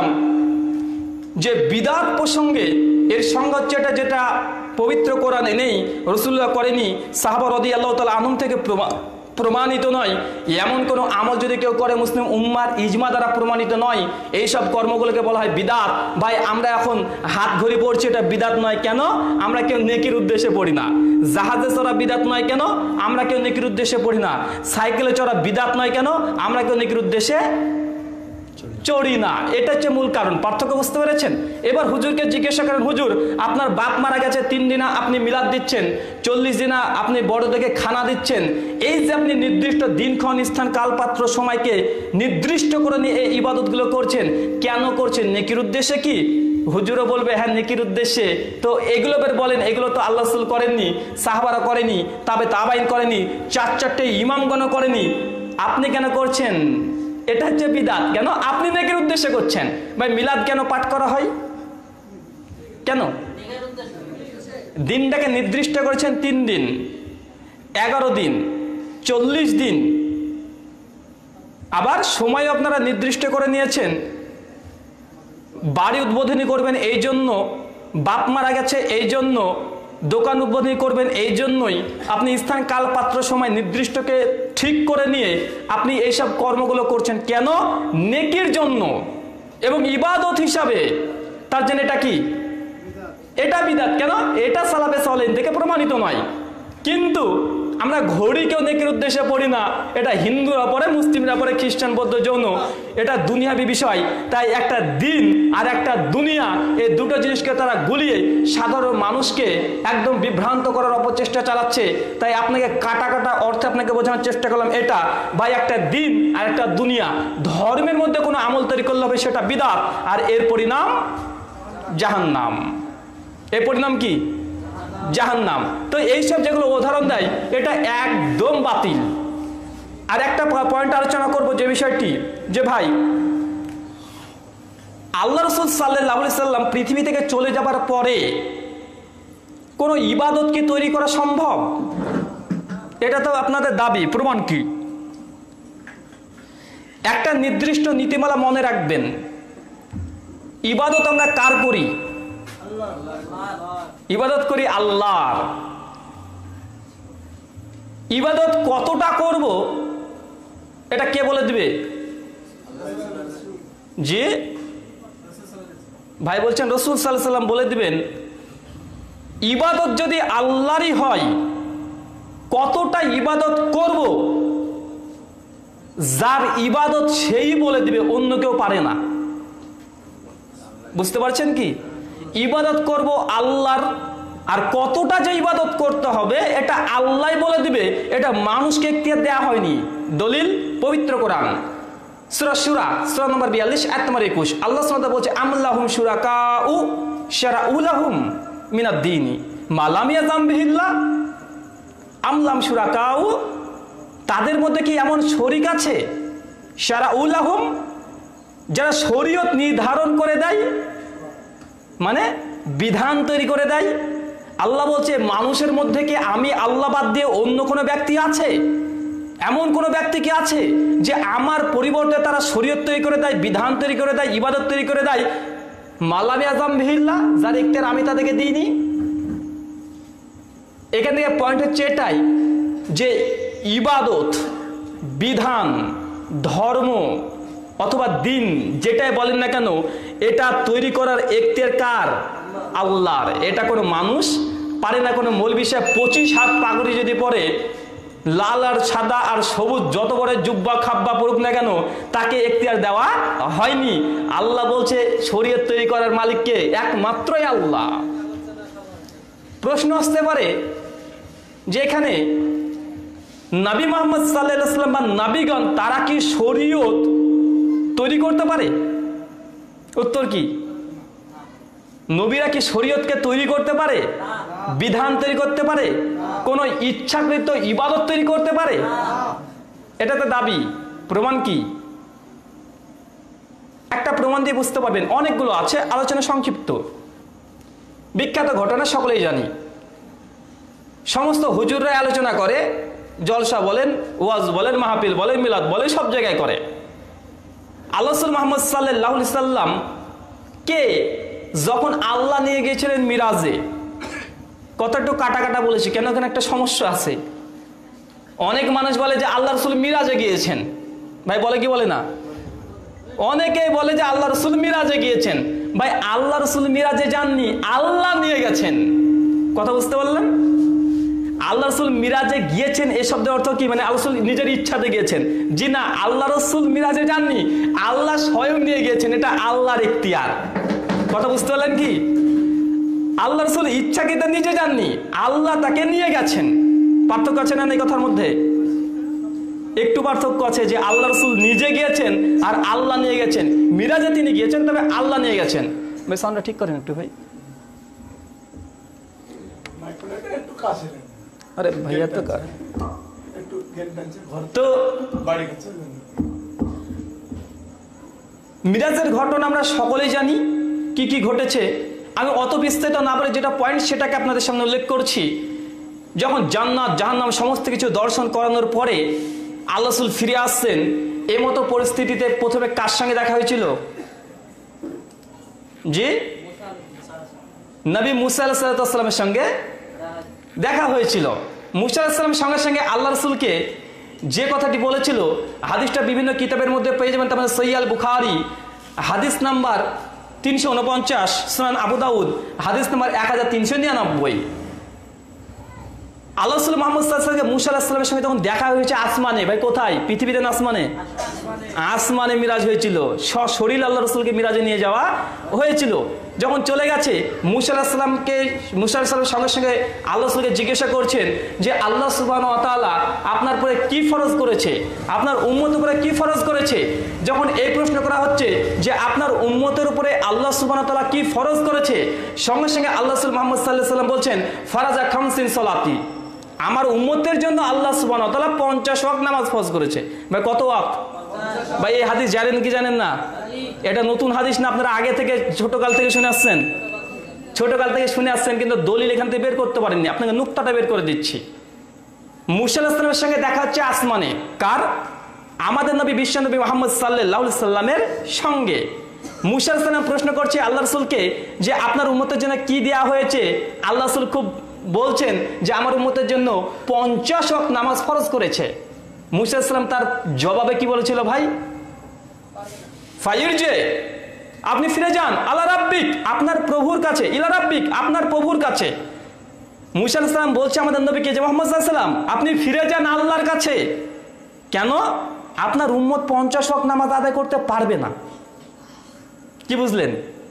যে বিদআত প্রসঙ্গে এর সঙ্গে হচ্ছে এটা, যেটা পবিত্র কোরআনে নেই, রাসূলুল্লাহ করেনি, সাহাবা রাদিয়াল্লাহু তাআলা আনহুম থেকে প্রমাণিত নয়, এমন কোনো আমল যদি কেউ করে মুসলিম উম্মার ইজমা দ্বারা প্রমাণিত নয়, এইসব কর্মগুলোকে বলা হয় বিদআত। ভাই আমরা এখন হাত ঘড়ি পড়ছি, এটা বিদআত নয়। কেন? আমরা কেউ নেকির উদ্দেশ্যে পড়ি না। জাহাজে চড়া বিদআত নয়। কেন? আমরা কেউ নেকির উদ্দেশ্যে পড়ি না। সাইকেলে চড়া বিদআত নয়। কেন? আমরা কেউ নেকির উদ্দেশ্যে চড়ি না। এটা হচ্ছে মূল কারণ। পার্থক্য বুঝতে পেরেছেন? এবার হুজুরকে জিজ্ঞাসা করেন, হুজুর আপনার বাপ মারা গেছে, 3 দিনা আপনি মিলাদ দিচ্ছেন, 40 দিনা আপনি বড় থেকে খানা দিচ্ছেন, এই যে আপনি নির্দিষ্ট দিনক্ষণ, স্থান, কাল, পাত্র, সময়কে নির্দিষ্ট করে নিয়ে এই ইবাদতগুলো করছেন, কেন করছেন? নেকির উদ্দেশ্যে কি? হুজুরও বলবে হ্যাঁ নেকির উদ্দেশ্যে। তো এগুলো বের বলেন, এগুলো তো আল্লাহ রাসূল করেননি, সাহাবারা করেনি, তাবেঈন করেনি, 4টে ইমামগণ করেনি, আপনি কেন করছেন? এটা হচ্ছে বিদআত। কেন? আপনি নেকির উদ্দেশ্যে করছেন। ভাই মিলাদ কেন পাঠ করা হয়? কেন? দিনটাকে নির্দিষ্ট করেছেন 3 দিন, 11 দিন, 40 দিন। আবার সময় আপনারা নির্দিষ্ট করে নিয়েছেন, বাড়ি উদ্বোধনী করবেন এই জন্য, বাপ মারা গেছে এই জন্য, দোকান উদ্বোধনী করবেন এই জন্যই। আপনি স্থান, কাল, পাত্র, সময় নির্দিষ্টকে ঠিক করে নিয়ে আপনি এইসব কর্মগুলো করছেন। কেন? নেকির জন্য এবং ইবাদত হিসাবে। তার জন্য এটা কি? এটা বিদআত। কেন? এটা সালাফে সালেহিন থেকে প্রমাণিত নয়। কিন্তু আমরা ঘড়ি কেউ নেকির উদ্দেশ্যে পড়ি না। এটা হিন্দুরা পড়ে, মুসলিমরা পড়ে, খ্রিস্টান, বৌদ্ধ, জৈন, এটা দুনিয়াবি বিষয়। তাই একটা দিন আর একটা দুনিয়া, এই দুটো জিনিসকে তারা গুলিয়ে সাধারণ মানুষকে একদম বিভ্রান্ত করার অপচেষ্টা চালাচ্ছে। তাই আপনাকে কাটা কাটা অর্থে আপনাকে বোঝানোর চেষ্টা করলাম, এটা ভাই একটা দিন আর একটা দুনিয়া, ধর্মের মধ্যে কোনো আমল তৈরি করলে হবে সেটা বিদআত, আর এর পরিণাম জাহান্নাম। এর পরিণাম কি? জাহান্নাম। তো এইসব যেগুলো উদাহরণ দেয়, এটা একদম বাতিল। আর একটা পয়েন্ট আলোচনা করব, যে বিষয়টি, যে ভাই আল্লাহ রাসূল সাল্লাল্লাহু আলাইহি সাল্লাম পৃথিবী থেকে চলে যাবার পরে কোনো ইবাদত কি তৈরি করা সম্ভব? এটা তো আপনাদের দাবি, প্রমাণ কি? একটা নির্দিষ্ট নীতিমালা মনে রাখবেন, ইবাদত আমরা কার করি? ইবাদত করি আল্লাহর। ইবাদত কতটা করব এটা কে বলে দিবে? জি ভাই বলছেন রাসূল সাল্লাল্লাহু আলাইহি সাল্লাম বলে দিবেন। ইবাদত যদি আল্লাহরই হয়, কতটা ইবাদত করব, যার ইবাদত সেই বলে দিবে, অন্য কেউ পারে না। বুঝতে পারছেন কি? ইবাদত করব আল্লাহর, আর কতটা যে ইবাদত করতে হবে এটা আল্লাহ বলে দিবে। এটা মানুষকে এখতিয়ার দেয়া হয়নি। দলিল পবিত্র কোরআন, সূরা শুরা, সূরা নম্বর 42, আয়াত নম্বর 21। আল্লাহ সুবহানাহু ওয়া তাআলা বলছে, আমলাহুম শুরাকাউ শারাউ লাহুম মিনাদ-দীনি মা লাম ইয়াযাম বিহিল্লাহ। আমলাম শুরাকাউ, তাদের মধ্যে কি এমন শরীক আছে? শারাউ লাহুম, যারা শরীয়ত নির্ধারণ করে দেয়, মানে বিধান তৈরি করে দেয়। আল্লাহ বলছে মানুষের মধ্যে কি আমি আল্লাহ বাদ দিয়ে অন্য কোনো ব্যক্তি আছে? এমন কোনো ব্যক্তি কি আছে যে আমার পরিবর্তে তারা শরীয়ত তৈরি করে দেয়, বিধান তৈরি করে দেয়, ইবাদত তৈরি করে দেয়? মালামি আজম ভিল্লা, যার ইখতিয়ার আমি তাদেরকে দিইনি। এখান থেকে পয়েন্ট হচ্ছে এটাই যে ইবাদত, বিধান, ধর্ম অথবা দিন যেটাই বলেন না কেন, এটা তৈরি করার ইখতিয়ার কার? আল্লাহর। এটা কোনো মানুষ পারে না। কোনো মৌলবি সাহেব 25 হাত পাগড়ি যদি পরে, লাল আর সাদা আর সবুজ যত বড় জুব্বা খাব্বা পড়ুক না কেন, তাকে ইখতিয়ার দেওয়া হয়নি। আল্লাহ বলছে শরীয়ত তৈরি করার মালিককে একমাত্রই আল্লাহ। প্রশ্ন আসতে পারে যে এখানে নবী মুহাম্মদ সাল্লাল্লাহু আলাইহি ওয়াসাল্লাম বা নবীগণ তারা কি শরীয়ত তৈরি করতে পারে? উত্তর কি? নবীরা কি শরীয়তকে তৈরি করতে পারে? বিধান তৈরি করতে পারে? কোন ইচ্ছাকৃত ইবাদত তৈরি করতে পারে? এটাতে দাবি। প্রমাণ কি? একটা প্রমাণ দিয়ে বুঝতে পারবেন। অনেকগুলো আছে, আলোচনা সংক্ষিপ্ত। বিখ্যাত ঘটনা সকলেই জানি। সমস্ত হুজুররাই আলোচনা করে, জলসা বলেন, ওয়াজ বলেন, মাহফিল বলেন, মিলাদ বলেন, সব জায়গায় করে। আল্লাহ রাসূল মুহাম্মদ সাল্লাল্লাহু আলাইহি সাল্লাম কে যখন আল্লাহ নিয়ে গিয়েছিলেন মিরাজে, কত একটু কাটা কাটা বলেছি কেন, এখানে একটা সমস্যা আছে। অনেক মানুষ বলে যে আল্লাহ রাসূল মিরাজে গিয়েছেন। ভাই বলে কি বলে না? অনেকেই বলে যে আল্লাহ রাসূল মিরাজে গিয়েছেন। ভাই আল্লাহ রাসূল মিরাজে যাননি, আল্লাহ নিয়ে গেছেন। কথা বুঝতে পারলেন? আল্লাহ রাসূল মিরাজে গিয়েছেন এই শব্দের অর্থ কি? মানে আল্লাহ রাসূল নিজের ইচ্ছাতে গিয়েছেন? জি না, আল্লাহ রাসূল মিরাজে যাননি, আল্লাহ স্বয়ং নিয়ে গিয়েছেন। এটা আল্লাহর ইখতিয়ার। কথা বুঝতে পারলেন কি? আল্লাহ রাসূল ইচ্ছাকৃত নিজে যাননি, আল্লাহ তাকে নিয়ে গেছেন। পার্থক্য আছে না এই কথার মধ্যে? একটু পার্থক্য আছে, যে আল্লাহ রাসূল নিজে গিয়েছেন আর আল্লাহ নিয়ে গেছেন। মিরাজে তিনি গিয়েছেন, তবে আল্লাহ নিয়ে গেছেন। ভাই সাউন্ডটা ঠিক করেন একটু ভাই। আরে ভাইয়া তো মিরাজের ঘটনা আমরা সকলেই জানি কি কি ঘটেছে। আমি অত বিস্তারিত না বলে যেটা পয়েন্ট সেটাকে আপনাদের সামনে উল্লেখ করছি। যখন জান্নাত জাহান্নাম সমস্ত কিছু দর্শন করানোর পরে আল্লাহ রাসূল ফিরে আসছেন, এই মতো পরিস্থিতিতে প্রথমে কার সঙ্গে দেখা হয়েছিল? জি, নবী মুসা আলাইহিস সালামের সঙ্গে দেখা হয়েছিল। মুসা আলাইহিস সালামের সঙ্গে সঙ্গে আল্লাহ রাসূলকে যে কথাটি বলেছিল, হাদিসটা বিভিন্ন কিতাবের মধ্যে পেয়ে যাবেন। তার মধ্যে সহিহ আল বুখারী হাদিস নাম্বার 349, সুনান আবু দাউদ হাদিস নাম্বার 1399। আল্লাহ রাসূল মুহাম্মদ সাল্লাল্লাহু আলাইহি ওয়াসাল্লাম মুসা আলাইহিস সালামের সঙ্গে তখন দেখা হয়েছে আসমানে। ভাই কোথায়? পৃথিবীতে না আসমানে? আসমানে মিরাজ হয়েছিল। সশরীর আল্লাহ রাসূলকে মিরাজে নিয়ে যাওয়া হয়েছিল। যখন চলে গেছে মুসা আলাইহিস সালামের সঙ্গে সঙ্গে আল্লাহ রাসূলকে জিজ্ঞাসা করছেন যে আল্লাহ সুবহানাহু ওয়া তাআলা আপনার উপরে কি ফরজ করেছে, আপনার উম্মতের উপরে কি ফরজ করেছে। যখন এই প্রশ্ন করা হচ্ছে যে আপনার উম্মতের উপরে আল্লাহ সুবহানাহু ওয়া তাআলা কি ফরজ করেছে, সঙ্গে সঙ্গে আল্লাহ রাসূল মুহাম্মদ সাল্লাল্লাহু আলাইহি ওয়াসাল্লাম বলছেন ফারাজা খামসিন সালাতি, আমার উম্মতের জন্য আল্লাহ সুবহানাহু ওয়া তাআলা 50 ওয়াক্ত নামাজ ফরজ করেছে। ভাই কত ওয়াক্ত? ভাই এই হাদিস জানেন কি জানেন না? এটা নতুন হাদিস না, আপনারা আগে থেকে ছোটকাল থেকে শুনে আসছেন। ছোটকাল থেকে শুনে আসছেন, কিন্তু দলিল এখান থেকে বের করতে পারেননি। আপনাকে নুকতাটা বের করে দিচ্ছি। মুসা আলাইহিস সালামের সঙ্গে দেখা হচ্ছে আসমানে। কার? আমাদের নবী বিশ্বনবী মুহাম্মদ সাল্লাল্লাহু আলাইহি সাল্লামের সঙ্গে। মুসা আলাইহিস সালাম প্রশ্ন করছে আল্লাহ রাসূলকে যে আপনার উম্মতের জন্য কি দেয়া হয়েছে। আল্লাহ রাসূল খুব বলছেন যে আমার উম্মতের জন্য 50 ওয়াক্ত নামাজ ফরজ করেছে। মুসা আলাইহিস সালাম তার জবাবে কি বলেছিল ভাই? ফাইরজে, আপনি ফিরে যান আলা রাব্বিক, আপনার প্রভুর কাছে। ইলা রাব্বিক, আপনার প্রভুর কাছে। মুসা আলাইহিস সালাম বলছে আমাদের নবীকে যে মুহাম্মদ সাল্লাল্লাহু আলাইহি ওয়াসাল্লাম আপনি ফিরে যান আল্লাহর কাছে। কেন? আপনার উম্মত 50 ওয়াক্ত নামাজ আদায় করতে পারবে না। কি বুঝলেন?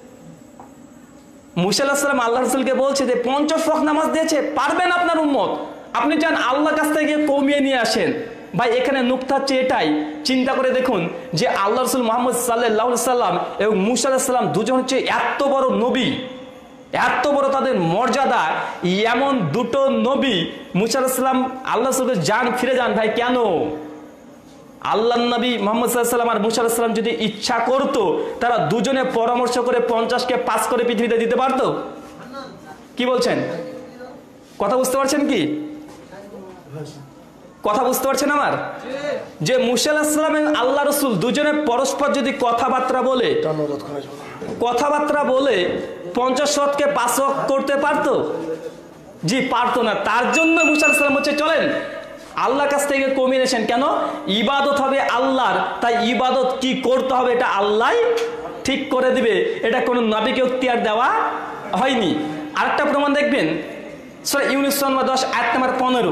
মুসা আলাইহিস সালাম আল্লাহ রাসূলকে বলছে যে 50 ওয়াক্ত নামাজ দিয়েছে, পারবেন আপনার উম্মত, আপনি যান আল্লাহর কাছ থেকে কমিয়ে নিয়ে আসেন। ভাই এখানে নুকতা হচ্ছে এটাই, চিন্তা করে দেখুন যে আল্লাহ রাসূল মুহাম্মদ সাল্লাল্লাহু আলাইহি সাল্লাম এবং মুসা আলাইহিস সালাম দুজন হচ্ছে এত বড় নবী, এত বড় তাদের মর্যাদা। এমন দুটো নবী মুসা আলাইহিস সালাম আল্লাহ রাসূলকে যান ফিরে যান। ভাই কেন? আল্লাহর নবী মুহাম্মদ সাল্লাল্লাহু আলাইহি সাল্লাম আর মুসা আলাইহিস সালাম যদি ইচ্ছা করতো, তারা দুজনে পরামর্শ করে 50কে পাস করে পৃথিবীতে দিতে পারতো। কি বলছেন? কথা বুঝতে পারছেন কি? কথা বুঝতে পারছেন আমার? যে মুসা আলাইহিস সালাম এবং আল্লাহ রসুল দুজনে পরস্পর যদি কথাবার্তা বলে 50 ওয়াক্তকে 5 ওয়াক্ত করতে পারতো? জি পারতো না। তার জন্য মুসা আলাইহিস সালাম হচ্ছে চলেন আল্লাহর কাছ থেকে কমিয়েছেন। কেন? ইবাদত হবে আল্লাহর, তাই ইবাদত কি করতে হবে এটা আল্লাহ ঠিক করে দিবে, এটা কোনো নবীকে ইখতিয়ার দেওয়া হয়নি। আরেকটা প্রমাণ দেখবেন সূরা ইউনূস 10 আয়াত নম্বর 15।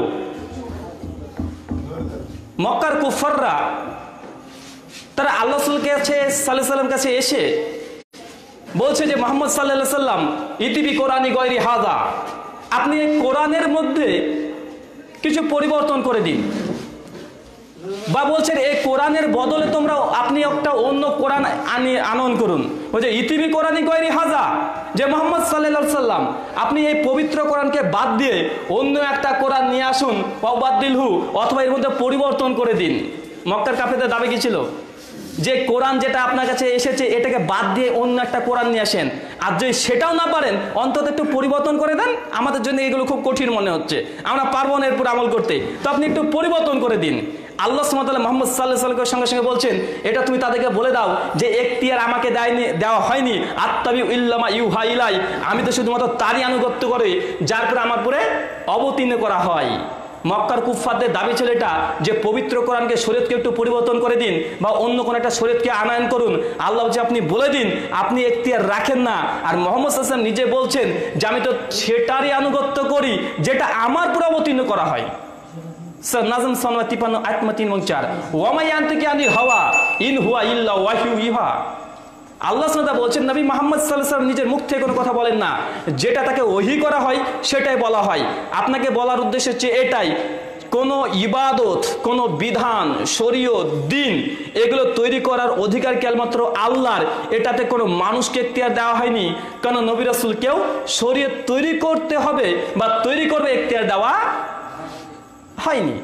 মক্কার কুফাররা তারা আল্লাহ রাসূলকে সাল্লাল্লাহু আলাইহি ওয়াসাল্লাম কাছে এসে বলছে যে মুহাম্মদ সাল্লাল্লাহু আলাইহি ওয়াসাল্লাম ইতিবি কোরআনি গয়রি হাযা, আপনি এই কোরআনের মধ্যে কিছু পরিবর্তন করে দিন, বা বলছেন এই কোরআনের বদলে তোমরা আপনি একটা অন্য কোরআন আনয়ন করুন। বলছে ইতিবি কোরআনি গয়রি হাযা, যে মুহাম্মদ সাল্লাল্লাহু আলাইহি ওয়াসাল্লাম আপনি এই পবিত্র কোরআনকে বাদ দিয়ে অন্য একটা কোরআন নিয়ে আসুন, ওয়াবাদদিলহু, অথবা এর মধ্যে পরিবর্তন করে দিন। মক্কার কাফেরদের দাবি কি ছিল? যে কোরআন যেটা আপনার কাছে এসেছে এটাকে বাদ দিয়ে অন্য একটা কোরআন নিয়ে আসেন, আর যদি সেটাও না পারেন অন্তত একটু পরিবর্তন করে দেন, আমাদের জন্য এগুলো খুব কঠিন মনে হচ্ছে, আমরা পারবো না এরপর আমল করতে, তো আপনি একটু পরিবর্তন করে দিন। আল্লাহ সুবহানাহু ওয়া তাআলা মুহাম্মদ সাল্লাল্লাহু আলাইহি ওয়াসাল্লামের সঙ্গে সঙ্গে বলছেন এটা তুমি তাদেরকে বলে দাও যে এখতিয়ার আমাকে দেওয়া হয়নি, আত্তাবিউ ইল্লা মা ইউহা ইলাই, আমি তো শুধুমাত্র তারই আনুগত্য করে যার পরে আমার পরে অবতীর্ণ করা হয়। মক্কার কুফফারদের দাবি ছিল এটা যে পবিত্র কোরআনকে শরীয়তকে একটু পরিবর্তন করে দিন বা অন্য কোন একটা শরীয়তকে আনয়ন করুন। আল্লাহ বলছে আপনি বলে দিন, আপনি এখতিয়ার রাখেন না। আর মুহাম্মদ সাল্লাল্লাহু আলাইহি ওয়াসাল্লাম নিজে বলছেন যে আমি তো সেটারই আনুগত্য করি যেটা আমার পরে অবতীর্ণ করা হয়। নাজম 53 আয়াত 3 এবং 4, ওয়া মা ইয়ানতিকু আনিল হাওয়া ইন হুয়া ইল্লা ওয়াহয়ু ইউহা। আল্লাহ সুবহানাহু বলছেন নবী মুহাম্মদ সাল্লাল্লাহু আলাইহি ওয়াসাল্লাম নিজের মুখ থেকে কোনো কথা বলেন না, যেটা তাকে ওহী করা হয় সেটাই বলা হয়। আপনাকে বলার উদ্দেশ্য হচ্ছে এটাই, কোনো ইবাদত, কোনো বিধান, শরীয়ত, দ্বীন এগুলো তৈরি করার অধিকার কেবলমাত্র আল্লাহর, এটাতে কোনো মানুষকে এখতিয়ার দেওয়া হয়নি। কারণ নবী রাসূলকেও শরীয়ত তৈরি করতে হবে বা তৈরি করবে এখতিয়ার দেওয়া হয়নি।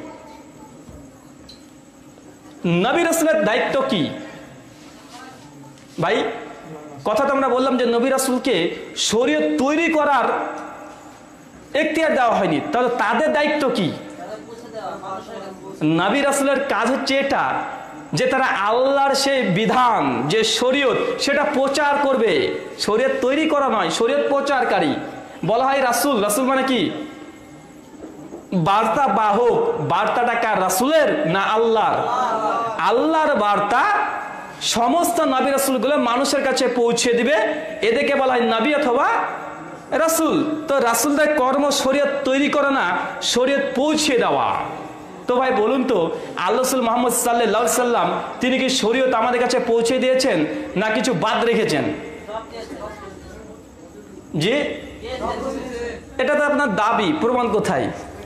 নবী রাসূলের দায়িত্ব কি ভাই? কথা তো আমরা বললাম যে নবী রাসূলকে শরীয়ত তৈরি করার এখতিয়ার দেওয়া হয়নি, তাহলে তাদের দায়িত্ব কি? নবী রাসূলের কাজ হচ্ছে এটা যে তারা আল্লাহর সেই বিধান যে শরীয়ত সেটা প্রচার করবে, শরীয়ত তৈরি করা নয়, শরীয়ত প্রচারকারী। বলা হয় রাসূল, রাসূল মানে কি? বার্তা বাহক। বার্তাটা কার? রাসূলের না আল্লাহর? আল্লাহর বার্তা সমস্ত নবী রাসূলগুলো মানুষের কাছে পৌঁছে দিবে, এদেরকে বলা হয় নবী অথবা রাসূল। তো রাসূলদের কর্ম শরীয়ত তৈরি করা না, শরীয়ত পৌঁছে দেওয়া। তো ভাই বলুন তো, আল্লাহ রাসূল মুহাম্মদ সাল্লাল্লাহু আলাইহি ওয়াসাল্লাম তিনি কি শরীয়ত আমাদের কাছে পৌঁছে দিয়েছেন না কিছু বাদ রেখেছেন? জি, এটা তো আপনার দাবি, প্রমাণ কোথায়?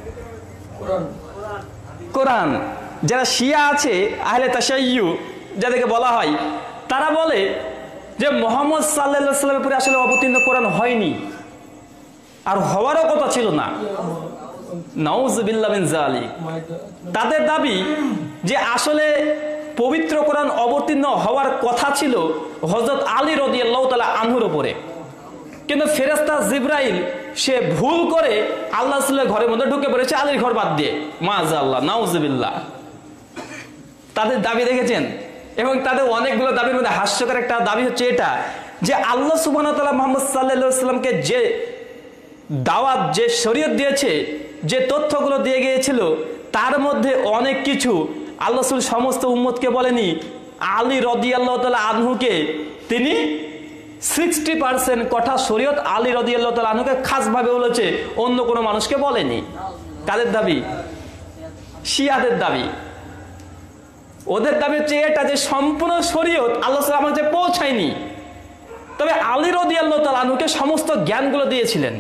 কোরআন। যারা শিয়া আছে, আহলে তাশাইয়্যু যাদেরকে বলা হয়, তারা বলে যে মুহাম্মদ সাল্লাল্লাহু আলাইহি ওয়াসাল্লামের উপরে আসলে অবতীর্ণ কোরআন হয়নি, আর হওয়ারও কথা ছিল না। নাউযুবিল্লাহ মিন যালিক। তাদের দাবি যে আসলে পবিত্র কোরআন অবতীর্ণ হওয়ার কথা ছিল হযরত আলী রাদিয়াল্লাহু তাআলা আনহুর উপরে, কিন্তু ফেরেশতা জিবরাইল সে ভুল করে আল্লাহ রাসূলের ঘরের মধ্যে ঢুকে পড়েছে আলীর ঘর বাদ দিয়ে। মাযাল্লাহ, নাউযুবিল্লাহ। তাদের দাবি দেখেছেন? এবং তাদের অনেকগুলো দাবির মধ্যে হাস্যকর একটা দাবি হচ্ছে এটা যে আল্লাহ সুবহানাহু ওয়া তাআলা মুহাম্মদ সাল্লাল্লাহু আলাইহি ওয়াসাল্লামকে যে দাওয়াত, যে শরীয়ত দিয়েছে, যে তথ্যগুলো দিয়ে গিয়েছিল, তার মধ্যে অনেক কিছু আল্লাহ রাসূল সমস্ত উম্মতকে বলেনি। আলী রাদিয়াল্লাহু তাআলা আনহুকে তিনি 60% কথা শরীয়ত আলী রাদিয়াল্লাহু তাআলা আনহুকে খাসভাবে বলেছে, অন্য কোনো মানুষকে বলেনি। কাদের দাবি? শিয়াদের দাবি। ওদের দাবি হচ্ছে এটা যে সম্পূর্ণ শরীয়ত আল্লাহ তাআলা আমার কাছে পৌঁছায়নি, তবে আলী রাদিয়াল্লাহু তাআলা আনহুকে সমস্ত জ্ঞানগুলো দিয়েছিলেন।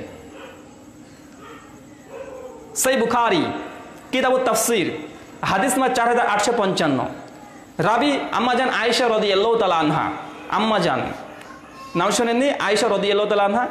সহিহ বুখারী কিতাবুত তাফসীর হাদিস নম্বর 4855, রাবি আম্মাজান আয়েশা রাদিয়াল্লাহু তাআলা আনহা। আম্মাজান নাম শোনেননি? আয়েশা রাদিয়াল্লাহু তাআলা আনহা।